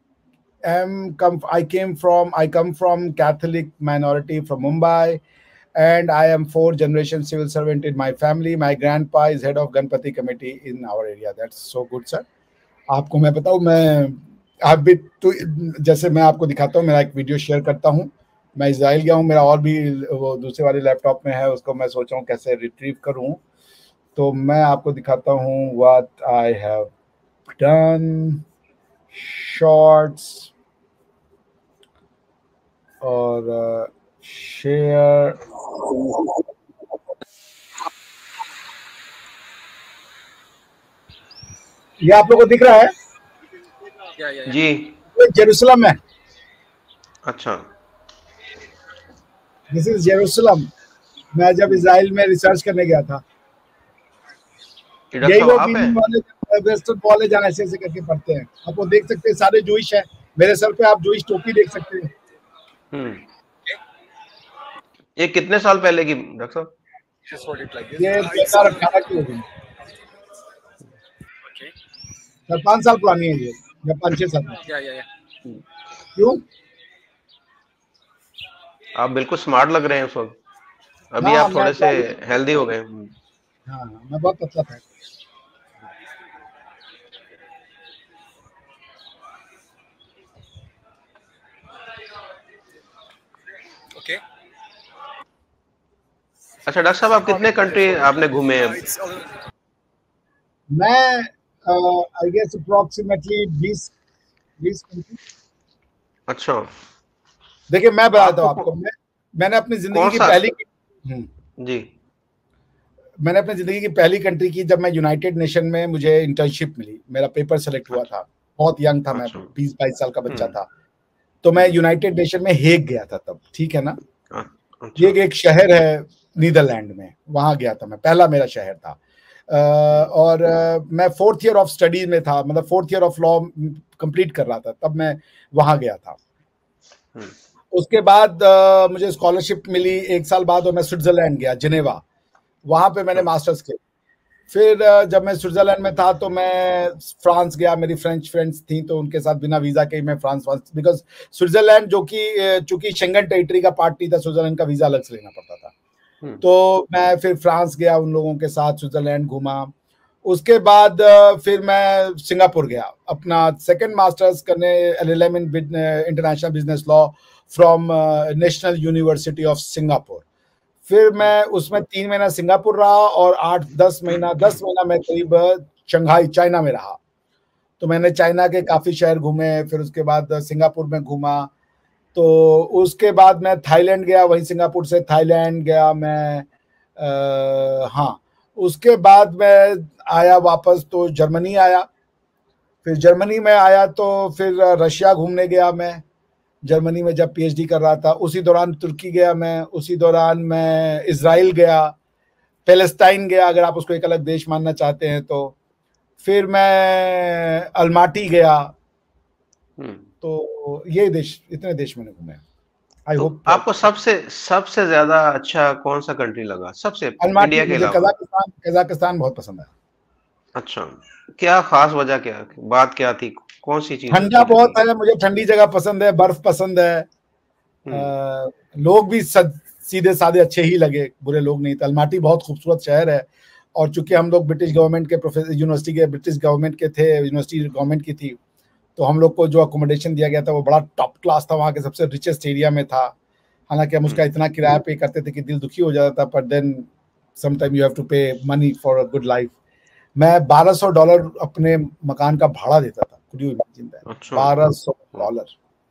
I come from Catholic minority from Mumbai, and I am 4th generation civil servant in my family. My grandpa is head of Ganpati committee in our area. That's so good sir. आपको मैं बताऊं, मैं आप भी तो जैसे मैं आपको दिखाता हूँ, मेरा एक वीडियो शेयर करता हूँ मैं इजराइल गया हूँ, मेरा और भी वो दूसरे वाले लैपटॉप में है, उसको मैं सोच रहा हूँ कैसे रिट्रीव करूँ। तो मैं आपको दिखाता हूँ what I have done, shorts और शेयर। ये आप लोगों को दिख रहा है? जी, ये जेरूसलम है। अच्छा, दिस इज जेरूसलम। मैं जब इजराइल में रिसर्च करने गया था, यही लोग इन वाले वेस्टर्न कॉलेज जाना ऐसे ऐसे करके पढ़ते हैं। आप वो देख सकते हैं, सारे जूइश है। मेरे सर पे आप जूइश टोपी देख सकते हैं। ये कितने साल पहले की डॉक्टर साहब? ये 2018 की होगी, 4-5 साल पुरानी है ये, या 5-6 साल। क्यों? आप बिल्कुल स्मार्ट लग रहे हैं उस वक्त। अभी हाँ, आप थोड़े से हेल्दी हो गए। हाँ, मैं बहुत पतला था। ओके। अच्छा डॉक्टर साहब, आप कितने कंट्री आपने घूमे हैं? मैं आई गेस अप्रोक्सीमेटली 20 कंट्री। अच्छा, देखिए मैं बताता हूँ आपको, मैंने अपनी जिंदगी की पहली जी, मैंने अपनी जिंदगी की पहली कंट्री की जब मैं यूनाइटेड नेशन में मुझे इंटर्नशिप मिली। मेरा पेपर सेलेक्ट हुआ था, बहुत यंग था मैं, 20-22 साल का बच्चा था। तो मैं यूनाइटेड नेशन में हेग गया था तब, ठीक है ना। ये एक शहर है नीदरलैंड में, वहां गया था मैं, पहला मेरा शहर था। और मैं 4th ईयर ऑफ स्टडीज में था, मतलब 4th year of law complete कर रहा था, तब मैं वहां गया था। उसके बाद मुझे स्कॉलरशिप मिली 1 साल बाद, और मैं स्विट्जरलैंड गया, जिनेवा। वहां पे मैंने मास्टर्स किया। फिर जब मैं स्विट्जरलैंड में था तो मैं फ्रांस गया, मेरी फ्रेंच फ्रेंड्स थी, तो उनके साथ बिना वीजा के ही मैं फ्रांस, बिकॉज स्विट्जरलैंड जो कि चूंकि शेंगन टेरिटरी का पार्ट नहीं था, स्विट्जरलैंड का वीजा अलग से लेना पड़ता था। तो मैं फिर फ्रांस गया, उन लोगों के साथ स्विट्जरलैंड घूमा। उसके बाद फिर मैं सिंगापुर गया अपना सेकंड मास्टर्स करने, LLM in international business law from national university of Singapore. फिर मैं उसमें 3 महीना सिंगापुर रहा, और 10 महीना मैं करीब शंघाई चाइना में रहा। तो मैंने चाइना के काफी शहर घूमे, फिर उसके बाद सिंगापुर में घूमा। तो उसके बाद मैं थाईलैंड गया, वहीं सिंगापुर से थाईलैंड गया मैं। हाँ, उसके बाद मैं आया वापस तो जर्मनी आया। फिर जर्मनी में आया तो फिर रशिया घूमने गया मैं, जर्मनी में जब PhD कर रहा था। उसी दौरान तुर्की गया मैं, उसी दौरान मैं इजराइल गया, पैलेस्टाइन गया, अगर आप उसको एक अलग देश मानना चाहते हैं तो। फिर मैं अलमाटी गया। तो ये देश, इतने देश मैंने घूमे। आई होप आपको सबसे ज्यादा अच्छा कौन सा कंट्री लगा? सबसे इंडिया के अलावा? कजाकिस्तान बहुत पसंद है। अच्छा, क्या खास वजह, क्या बात क्या थी, कौन सी चीज? ठंडा बहुत है, मुझे ठंडी जगह पसंद है, बर्फ पसंद है। लोग भी सीधे साधे अच्छे ही लगे, बुरे लोग नहीं थे। अलमाटी बहुत खूबसूरत शहर है, और चूंकि हम लोग ब्रिटिश गवर्नमेंट के प्रोफेसर, यूनिवर्सिटी के ब्रिटिश गवर्नमेंट के थे, यूनिवर्सिटी गवर्नमेंट की थी, तो हम लोग को जो अकोमोडेशन दिया गया था वो बड़ा टॉप क्लास था, वहाँ के सबसे रिचेस्ट एरिया में था। हालांकि हम उसका इतना किराया पे करते थे कि दिल दुखी हो जाता था, पर then sometime you have to pay money for a good life. मैं $1200 अपने मकान का भाड़ा देता था, कुड यू इमेजिन दैट? $1200।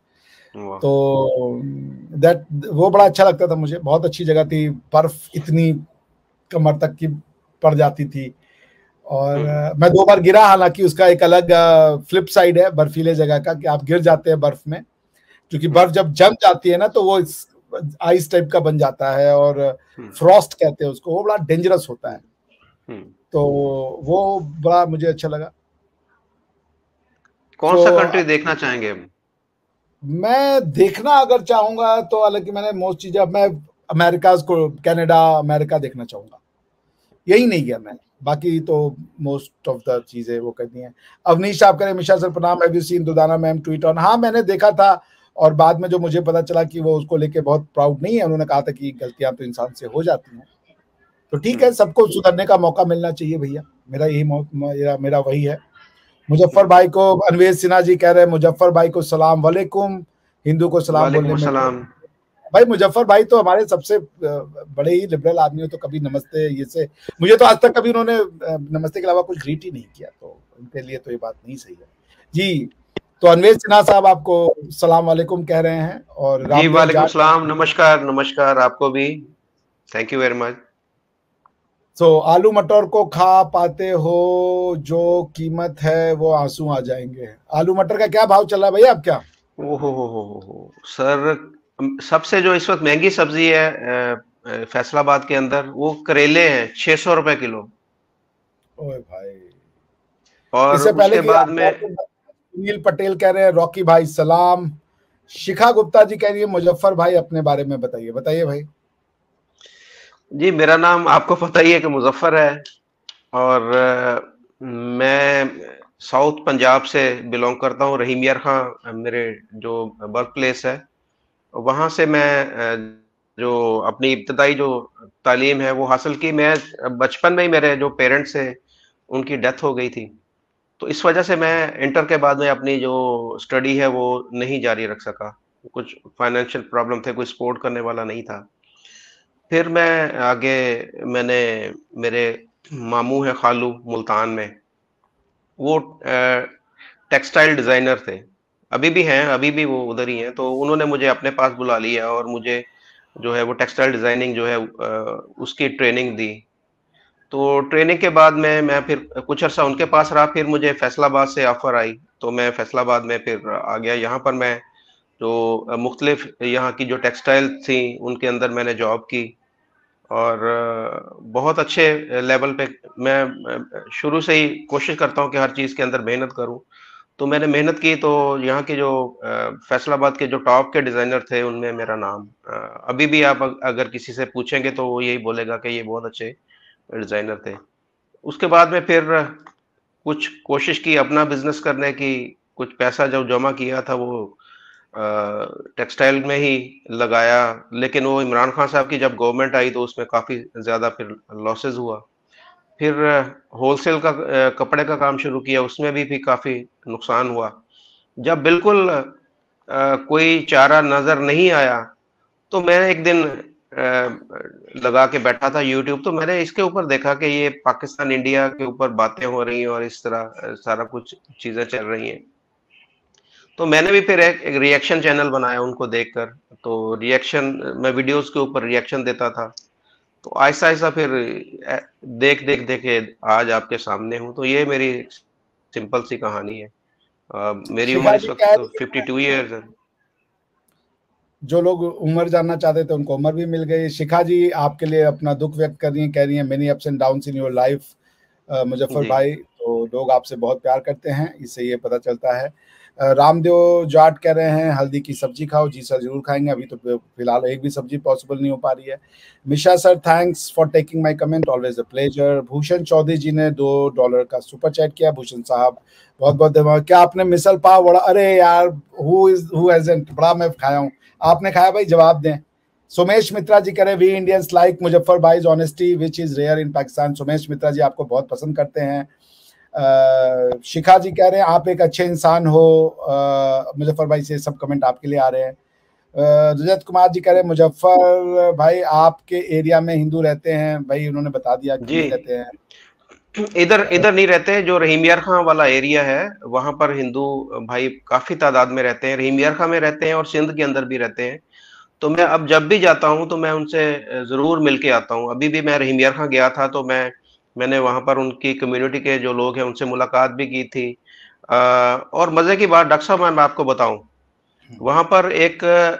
तो दैट, वो बड़ा अच्छा लगता था मुझे, बहुत अच्छी जगह थी। बर्फ इतनी कमर तक की पड़ जाती थी, और मैं 2 बार गिरा। हालांकि उसका एक अलग फ्लिप साइड है बर्फीले जगह का, कि आप गिर जाते हैं बर्फ में, क्योंकि बर्फ जब जम जाती है ना तो वो आइस टाइप का बन जाता है, और फ्रॉस्ट कहते हैं उसको, वो बड़ा डेंजरस होता है। तो वो बड़ा मुझे अच्छा लगा। कौन सा कंट्री देखना चाहेंगे? मैं देखना अगर चाहूंगा तो, हालांकि मैंने मोस्ट चीजें, अब मैं अमेरिका को, कनाडा, अमेरिका देखना चाहूंगा। यही नहीं गया मैं, बाकी तो मोस्ट ऑफ द चीजें वो करनी है। अवनीश आप करें, हमेशा सर प्रणाम, have you seen Dudana ma'am tweet on? हाँ, मैंने देखा था, और बाद में जो मुझे पता चला कि वो उसको लेके बहुत प्राउड नहीं है। उन्होंने कहा था कि गलतियां तो इंसान से हो जाती हैं, तो ठीक है, सबको सुधरने का मौका मिलना चाहिए भैया। मेरा यही मेरा वही है। मुजफ्फर भाई को, अनवेज सिन्हा जी कह रहे हैं मुजफ्फर भाई को सलाम वालेकुम, हिंदू को सलाम बोलने में भाई मुजफ्फर भाई तो हमारे सबसे बड़े ही लिबरल आदमी हो, तो कभी नमस्ते ये से मुझे तो आज तक कभी उन्होंने नमस्ते के अलावा कुछ ग्रीट ही नहीं किया, तो उनके लिए तो ये बात नहीं सही है जी। तो अनवेश सिन्हा साहब आपको सलाम वालेकुम कह रहे हैं, और जी वालेकुम सलाम, नमस्कार नमस्कार आपको भी, thank you very much. So आलू मटर को खा पाते हो, जो कीमत है वो आंसू आ जाएंगे। आलू मटर का क्या भाव चल रहा है भैया आप क्या? ओहो सर, सबसे जो इस वक्त महंगी सब्जी है फैसलाबाद के अंदर वो करेले हैं, 600 रुपए किलो। ओए भाई, और इससे पहले उसके बाद में सुनील पटेल कह रहे हैं रॉकी भाई सलाम। शिखा गुप्ता जी कह रही है मुजफ्फर भाई अपने बारे में बताइए। बताइए भाई। जी, मेरा नाम आपको पता ही है कि मुजफ्फर है, और मैं साउथ पंजाब से बिलोंग करता हूँ। रहीम यार खां मेरे जो वर्क प्लेस है, वहाँ से मैं जो अपनी इब्तदाई जो तालीम है वो हासिल की। मैं बचपन में ही मेरे जो पेरेंट्स थे उनकी डेथ हो गई थी, तो इस वजह से मैं इंटर के बाद में अपनी जो स्टडी है वो नहीं जारी रख सका। कुछ फाइनेंशियल प्रॉब्लम थे, कोई सपोर्ट करने वाला नहीं था। फिर मैं आगे, मैंने मेरे मामू है खालू मुल्तान में, वो टेक्सटाइल डिजाइनर थे, अभी भी हैं, अभी भी वो उधर ही हैं। तो उन्होंने मुझे अपने पास बुला लिया और मुझे जो है वो टेक्सटाइल डिजाइनिंग जो है उसकी ट्रेनिंग दी। तो ट्रेनिंग के बाद में मैं फिर कुछ अर्सा उनके पास रहा, फिर मुझे फैसलाबाद से ऑफर आई, तो मैं फैसलाबाद में फिर आ गया। यहाँ पर मैं जो मुख्तलिफ यहाँ की जो टेक्सटाइल थी उनके अंदर मैंने जॉब की, और बहुत अच्छे लेवल पे मैं शुरू से ही कोशिश करता हूँ कि हर चीज़ के अंदर मेहनत करूँ। तो मैंने मेहनत की, तो यहाँ के जो फैसलाबाद के जो टॉप के डिज़ाइनर थे उनमें मेरा नाम अभी भी, आप अगर किसी से पूछेंगे तो वो यही बोलेगा कि ये बहुत अच्छे डिज़ाइनर थे। उसके बाद में फिर कुछ कोशिश की अपना बिजनेस करने की, कुछ पैसा जो जमा किया था वो टेक्सटाइल में ही लगाया, लेकिन वो इमरान खान साहब की जब गवर्नमेंट आई तो उसमें काफ़ी ज़्यादा फिर लॉसेस हुआ। फिर होलसेल का कपड़े का काम शुरू किया, उसमें भी काफ़ी नुकसान हुआ। जब बिल्कुल कोई चारा नज़र नहीं आया, तो मैं एक दिन लगा के बैठा था यूट्यूब, तो मैंने इसके ऊपर देखा कि ये पाकिस्तान इंडिया के ऊपर बातें हो रही हैं और इस तरह सारा कुछ चीज़ें चल रही हैं। तो मैंने भी फिर एक रिएक्शन चैनल बनाया उनको देखकर, तो रिएक्शन, मैं वीडियोस के ऊपर रिएक्शन देता था। तो ऐसा ऐसा फिर देख देख देख के आज आपके सामने हूँ। तो ये मेरी सिंपल सी कहानी है। मेरी उम्र इस वक्त 52 ईयर्स है। जो लोग उम्र जानना चाहते थे उनको उम्र भी मिल गई। शिखा जी आपके लिए अपना दुख व्यक्त कर रही हैं, कह रही हैं many ups and downs in your life Muzaffar भाई। तो लोग आपसे बहुत प्यार करते हैं, इससे ये पता चलता है। रामदेव जाट कह रहे हैं हल्दी की सब्जी खाओ। जी सर जरूर खाएंगे, अभी तो फिलहाल एक भी सब्जी पॉसिबल नहीं हो पा रही है। Misha sir thanks for taking my comment, always a pleasure. Bhushan Chaudhary ji ने $2 का सुपर चैट किया। भूषण साहब बहुत बहुत धन्यवाद। क्या आपने मिसल पाव बड़ा, अरे यार हु हैजंट, बड़ा मैं खाया हूँ, आपने खाया भाई, जवाब दें। सुमेश मित्रा जी कह रहे वी इंडियंस लाइक मुजफ्फर भाईज honesty which is rare in Pakistan. Sumesh Mitra ji आपको बहुत पसंद करते हैं। शिखा जी कह रहे हैं आप एक अच्छे इंसान हो। मुजफ्फर भाई से सब कमेंट आपके लिए आ रहे हैं। रजत कुमार जी कह रहे हैं मुजफ्फर भाई आपके एरिया में हिंदू रहते हैं। भाई उन्होंने बता दिया कि नहीं रहते हैं। इधर नहीं रहते। जो रहीम यार खां वाला एरिया है वहां पर हिंदू भाई काफी तादाद में रहते हैं। रहीम यार खां में रहते हैं और सिंध के अंदर भी रहते हैं। तो मैं अब जब भी जाता हूं तो मैं उनसे जरूर मिल के आता हूं। अभी भी मैं रहीम यार खां गया था, तो मैंने वहां पर उनकी कम्युनिटी के जो लोग हैं उनसे मुलाकात भी की थी। और मजे की बात डॉक्टर साहब मैं आपको बताऊं, वहां पर एक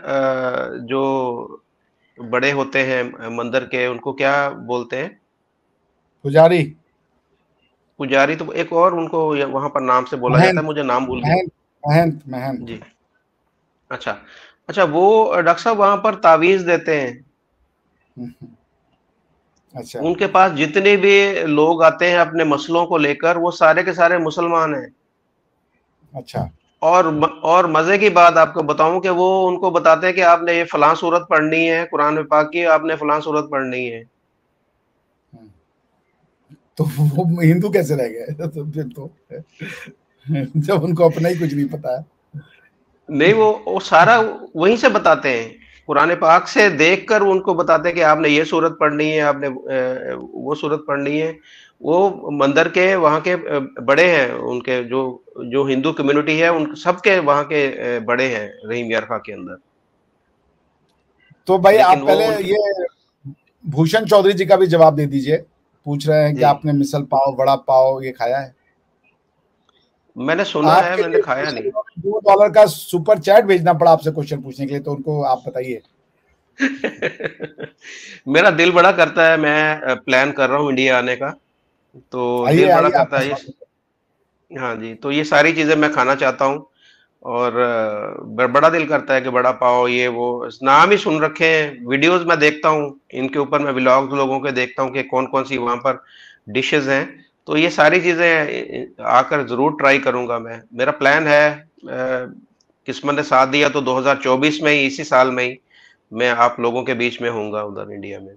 जो बड़े होते हैं मंदिर के, उनको क्या बोलते हैं? पुजारी। पुजारी। तो एक और उनको वहां पर नाम से बोला जाता है, मुझे नाम भूल गया। महंत। महंत जी, अच्छा अच्छा। वो डॉक्टर साहब वहां पर तावीज देते हैं। अच्छा। उनके पास जितने भी लोग आते हैं अपने मसलों को लेकर, वो सारे के सारे मुसलमान हैं। अच्छा। और मजे की बात आपको बताऊं कि वो उनको बताते हैं कि आपने ये फलां सूरत पढ़नी है कुरान में पाक की, आपने फलां सूरत पढ़नी है। तो वो हिंदू कैसे रह गए? तो फिर तो जब उनको अपना ही कुछ नहीं पता है। नहीं, वो सारा वहीं से बताते हैं। कुरान पाक से देखकर उनको बताते हैं कि आपने ये सूरत पढ़नी है, आपने वो सूरत पढ़नी है। वो मंदिर के वहाँ के बड़े हैं, उनके जो जो हिंदू कम्युनिटी है उन सबके वहाँ के बड़े हैं रहीम यार खां के अंदर। तो भाई लेकिन आप वो पहले उनकी ये भूषण चौधरी जी का भी जवाब दे दीजिए। पूछ रहे हैं कि जी, आपने मिसल पाव, वड़ा पाव ये खाया है? मैंने सुना है, आपके मैंने लिए खाया नहीं। $2 का सुपर चैट भेजना पड़ा आपसे क्वेश्चन पूछने के लिए, तो उनको आप बताइए। मेरा दिल बड़ा करता है, मैं प्लान कर रहा हूँ इंडिया आने का, तो आइए दिल बड़ा आइए, करता आपका है ये। स्वागत है। हाँ जी, तो ये सारी चीजें मैं खाना चाहता हूँ। और बड़ा दिल करता है कि बड़ा पाव ये वो नाम ही सुन रखे हैं, वीडियोस मैं देखता हूँ इनके ऊपर, मैं व्लॉग्स लोगों के देखता हूँ कि कौन कौन सी वहां पर डिशेस हैं। तो ये सारी चीजें आकर जरूर ट्राई करूंगा मैं। मेरा प्लान है, किस्मत ने साथ दिया तो 2024 में ही, इसी साल में ही मैं आप लोगों के बीच में होऊंगा उधर इंडिया में।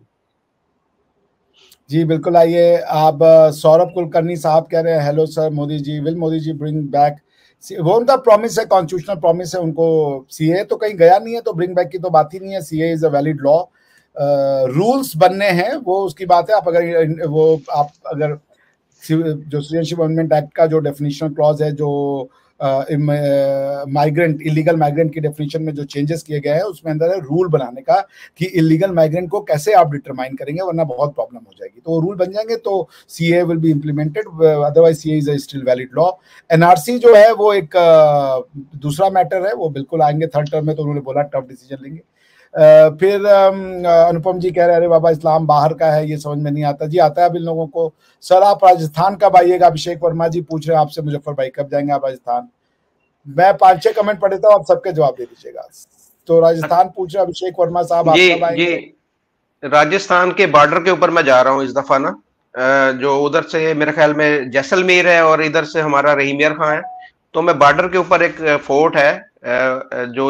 जी बिल्कुल आइए। आप सौरभ कुलकर्णी साहब कह रहे हैं hello sir Modi ji, will Modi ji bring back, वो उनका प्रॉमिस है, कॉन्स्टिट्यूशनल प्रॉमिस है उनको। सीए तो कहीं गया नहीं है, तो ब्रिंग बैक की तो बात ही नहीं है। CA is a valid law, rules बनने हैं वो उसकी बात है। आप अगर वो आप अगर जो सिटीजनशिप अमेंडमेंट एक्ट का जो डेफिनेशनल क्लॉज है, जो माइग्रेंट, इलीगल माइग्रेंट की डेफिनेशन में जो चेंजेस किए गए हैं, उसमें अंदर है रूल बनाने का कि इलीगल माइग्रेंट को कैसे आप डिटरमाइन करेंगे, वरना बहुत प्रॉब्लम हो जाएगी। तो वो रूल बन जाएंगे तो CA will be implemented, otherwise CA is still valid law. NRC जो है वो एक दूसरा मैटर है, वो बिल्कुल आएंगे थर्ड टर्म में, तो उन्होंने बोला टफ डिसीजन लेंगे। फिर अनुपम जी कह रहे हैं अरे बाबा इस्लाम बाहर का है, ये समझ में नहीं आता। जी आता है अब इन लोगों को। सर आप राजस्थान कब आइएगा? अभिषेक वर्मा जी पूछ रहे हैं आपसे, मुजफ्फर भाई कब जाएंगे आप राजस्थान? मैं 5-6 कमेंट पढ़ देता हूँ, आप सबके जवाब दे दीजिएगा। तो राजस्थान पूछ रहे अभिषेक वर्मा साहब, आप जी कब जी, आएंगे? राजस्थान के बॉर्डर के ऊपर मैं जा रहा हूँ इस दफा ना। जो उधर से मेरे ख्याल में जैसलमेर है और इधर से हमारा रहीम यार खां है। तो मैं बॉर्डर के ऊपर एक फोर्ट है, जो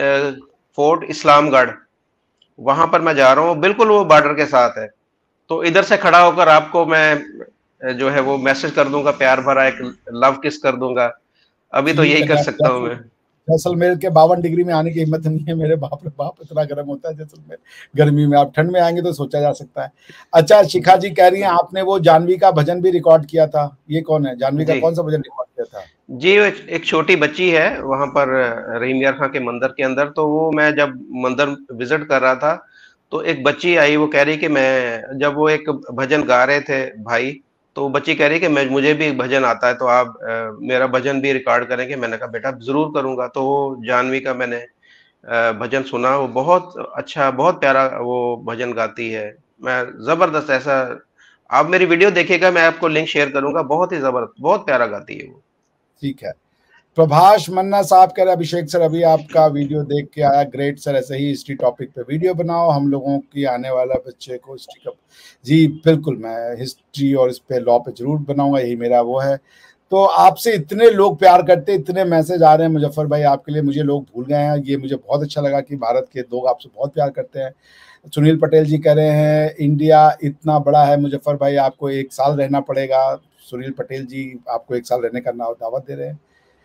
फोर्ट इस्लामगढ़, वहां पर मैं जा रहा हूँ, बिल्कुल वो बॉर्डर के साथ है। तो इधर से खड़ा होकर आपको मैं जो है वो मैसेज कर दूंगा, प्यार भरा एक लव किस कर दूंगा। अभी तो ठीक यही है। कर सकता हूँ मैं। जैसलमेर के 52 डिग्री में आने की हिम्मत नहीं है मेरे, बाप रे बाप इतना गर्म होता है जैसलमेर गर्मी में। आप ठंड में आएंगे तो सोचा जा सकता है। अच्छा, शिखा जी कह रही हैं आपने वो जानवी का भजन भी रिकॉर्ड किया था, ये कौन है? जानवी का जी कौन सा भजन रिकॉर्ड किया था? जी, वो एक छोटी बच्ची है वहां पर रहीम यार खां के मंदिर के अंदर। तो वो मैं जब मंदिर विजिट कर रहा था, तो एक बच्ची आई, वो कह रही कि मैं, जब वो एक भजन गा रहे थे भाई, तो वो बच्ची कह रही कि मैं, मुझे भी भजन आता है, तो आप मेरा भजन भी रिकॉर्ड करेंगे। मैंने कहा बेटा जरूर करूंगा। तो वो जानवी का मैंने भजन सुना, वो बहुत अच्छा, बहुत प्यारा वो भजन गाती है। मैं जबरदस्त ऐसा, आप मेरी वीडियो देखिएगा, मैं आपको लिंक शेयर करूंगा, बहुत ही जबरदस्त, बहुत प्यारा गाती है वो। ठीक है। प्रभाष मन्ना साहब कह रहे अभिषेक सर अभी आपका वीडियो देख के आया, ग्रेट सर, ऐसे ही हिस्ट्री टॉपिक पे वीडियो बनाओ, हम लोगों की आने वाला बच्चे को हिस्ट्री का। जी बिल्कुल, मैं हिस्ट्री और इस पे लॉ पे जरूर बनाऊंगा, यही मेरा वो है। तो आपसे इतने लोग प्यार करते, इतने मैसेज आ रहे हैं मुजफ्फर भाई आपके लिए, मुझे लोग भूल गए हैं, ये मुझे बहुत अच्छा लगा कि भारत के लोग आपसे बहुत प्यार करते हैं। सुनील पटेल जी कह रहे हैं इंडिया इतना बड़ा है मुजफ्फर भाई, आपको 1 साल रहना पड़ेगा। सुनील पटेल जी आपको 1 साल रहने का दावत दे रहे हैं।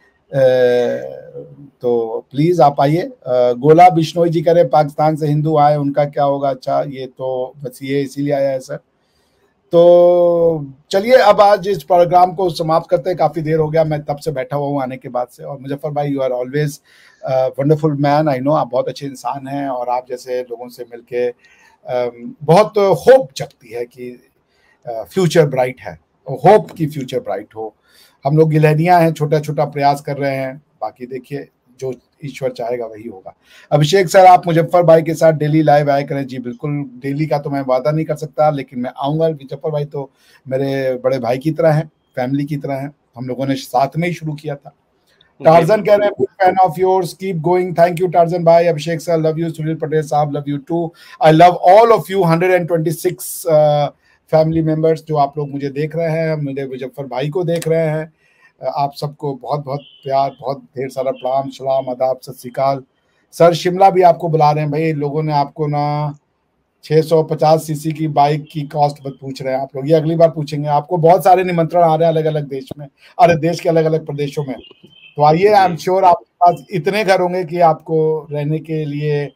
तो प्लीज आप आइए। गोला बिश्नोई जी कह रहे पाकिस्तान से हिंदू आए उनका क्या होगा? अच्छा, ये तो बस ये इसीलिए आया है सर। तो चलिए अब आज इस प्रोग्राम को समाप्त करते हैं, काफी देर हो गया, मैं तब से बैठा हुआ हूँ आने के बाद से। और मुजफ्फर भाई you are always wonderful man, I know आप बहुत अच्छे इंसान हैं, और आप जैसे लोगों से मिलके बहुत होप जगती है कि फ्यूचर ब्राइट है, होप की फ्यूचर ब्राइट हो। हम लोग गिलहरियां हैं, छोटा छोटा प्रयास कर रहे हैं, बाकी देखिए जो ईश्वर चाहेगा वही होगा। अभिषेक सर आप मुजफ्फर भाई के साथ डेली लाइव आया करें। जी बिल्कुल, डेली का तो मैं वादा नहीं कर सकता, लेकिन मैं आऊंगा। मुजफ्फर भाई तो मेरे बड़े भाई की तरह हैं, फैमिली की तरह हैं, हम लोगों ने साथ में ही शुरू किया था। टार्जन कह रहे हैं fan of yours, keep going. Thank you Tarzan भाई। Abhishek sir love you. Sunil Patel साहब love you too. I love all of you 126 family members जो आप लोग मुझे देख रहे हैं, मेरे मुजफ्फर भाई को देख रहे हैं। आप सबको बहुत बहुत प्यार, बहुत ढेर सारा प्रणाम, सलाम, आदाब, सत श्री अकाल। सर शिमला भी आपको बुला रहे हैं भाई, लोगों ने आपको ना 650 सीसी की बाइक की कॉस्ट मत पूछ रहे हैं आप लोग, ये अगली बार पूछेंगे आपको। बहुत सारे निमंत्रण आ रहे हैं अलग अलग देश में, अरे देश के अलग अलग प्रदेशों में। तो आइए, आई एम श्योर आपके पास इतने घर होंगे कि आपको रहने के लिए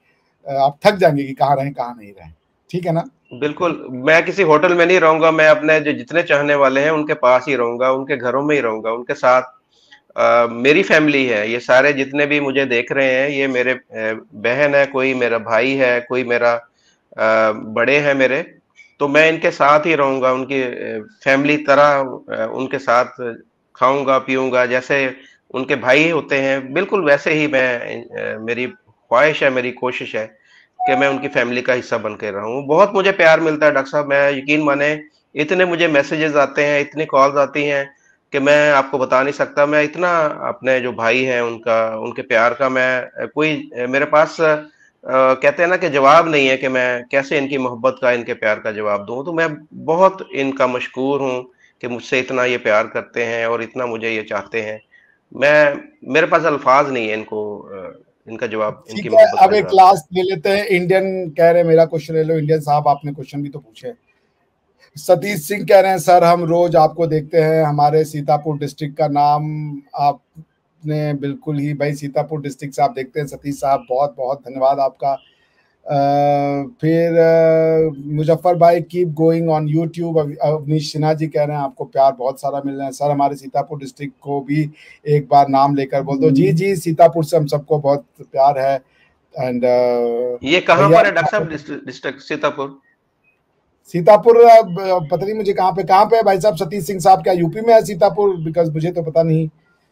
आप थक जाएंगे कि कहाँ रहें कहाँ नहीं रहें। ठीक है ना? बिल्कुल, मैं किसी होटल में नहीं रहूंगा, मैं अपने जो जितने चाहने वाले हैं उनके पास ही रहूंगा, उनके घरों में ही रहूंगा, उनके साथ। मेरी फैमिली है, ये सारे जितने भी मुझे देख रहे हैं, ये मेरे बहन है, कोई मेरा भाई है, कोई मेरा बड़े हैं मेरे, तो मैं इनके साथ ही रहूंगा, उनकी फैमिली तरह उनके साथ खाऊंगा पीऊंगा, जैसे उनके भाई होते हैं बिल्कुल वैसे ही मैं मेरी ख्वाहिश है, मेरी कोशिश है कि मैं उनकी फैमिली का हिस्सा बन के रहूं। बहुत मुझे प्यार मिलता है डॉक्टर साहब, मैं यकीन माने, इतने मुझे मैसेजेस आते हैं, इतनी कॉल्स आती हैं कि मैं आपको बता नहीं सकता। मैं इतना अपने जो भाई हैं उनका, उनके प्यार का मैं कोई मेरे पास कहते हैं ना कि जवाब नहीं है कि मैं कैसे इनकी मोहब्बत का, इनके प्यार का जवाब दूं। तो मैं बहुत इनका मशकूर हूं कि मुझसे इतना ये प्यार करते हैं और इतना मुझे ये चाहते हैं। मैं मेरे पास अल्फाज नहीं है इनको इनका जवाब, इनकी ठीक है, मोहब्बत का अब एक जवाब। लास्ट ले लेते हैं। इंडियन कह रहे हैं मेरा क्वेश्चन ले लो। इंडियन साहब आपने क्वेश्चन भी तो पूछे। सतीश सिंह कह रहे हैं सर हम रोज आपको देखते हैं, हमारे सीतापुर डिस्ट्रिक्ट का नाम आपने बिल्कुल ही, भाई सीतापुर डिस्ट्रिक्ट से आप देखते हैं। सतीश साहब बहुत बहुत धन्यवाद आपका। फिर मुजफ्फर भाई keep going on YouTube. Avnish Sinha ji कह रहे हैं आपको प्यार बहुत सारा मिल रहा है सर, हमारे सीतापुर डिस्ट्रिक्ट को भी एक बार नाम लेकर बोल दो। जी जी, सीतापुर से हम सबको बहुत प्यार है। एंड ये कहाँ भैया पर है डॉक्टर साहब डिस्ट्रिक्ट सीतापुर? सीतापुर पता नहीं मुझे कहाँ पे है भाई साहब। सतीश सिंह साहब क्या यूपी में है सीतापुर? बिकॉज मुझे तो पता नहीं।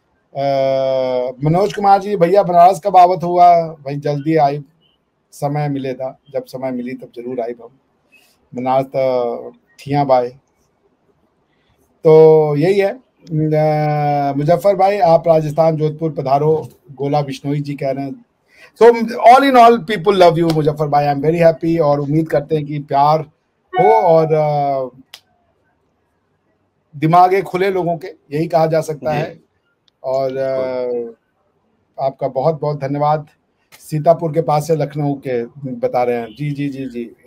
मनोज कुमार जी भैया बनारस कब आवत हुआ? भाई जल्दी आई, समय मिलेगा, जब समय मिली तब जरूर आई हम बनारस तो थिया बाय। तो यही है। मुजफ्फर भाई आप राजस्थान जोधपुर पधारो, गोला बिश्नोई जी कह रहे हैं। So all in all people love you Muzaffar भाई, आई एम वेरी हैप्पी। और उम्मीद करते हैं कि प्यार हो और दिमागे खुले लोगों के, यही कहा जा सकता जी, है। और बिल्कुल। आपका बहुत बहुत धन्यवाद। सीतापुर के पास से लखनऊ के बता रहे हैं। जी जी जी जी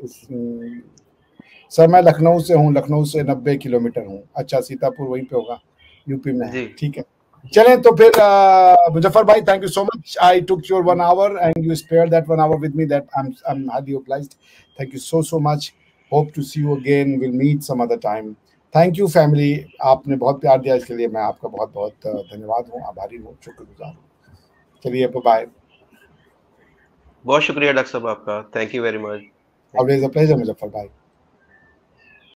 सर मैं लखनऊ से हूँ, लखनऊ से 90 किलोमीटर हूँ। अच्छा सीतापुर वहीं पे होगा, यूपी में है। जी, ठीक है, चलें तो फिर मुजफ्फर भाई thank you so much. I took your 1 hour and you spared that 1 hour with me, that I'm highly obliged. Thank you so much. Hope to see you again. We'll meet some other time. Thank you family, आपने बहुत प्यार दिया, इसके लिए मैं आपका बहुत बहुत धन्यवाद हूँ, आभारी हूँ, शुक्रगुजार हूँ। चलिए बाय। बहुत शुक्रिया डॉक्टर साहब आपका, thank you very much. Always a pleasure Muzaffar भाई।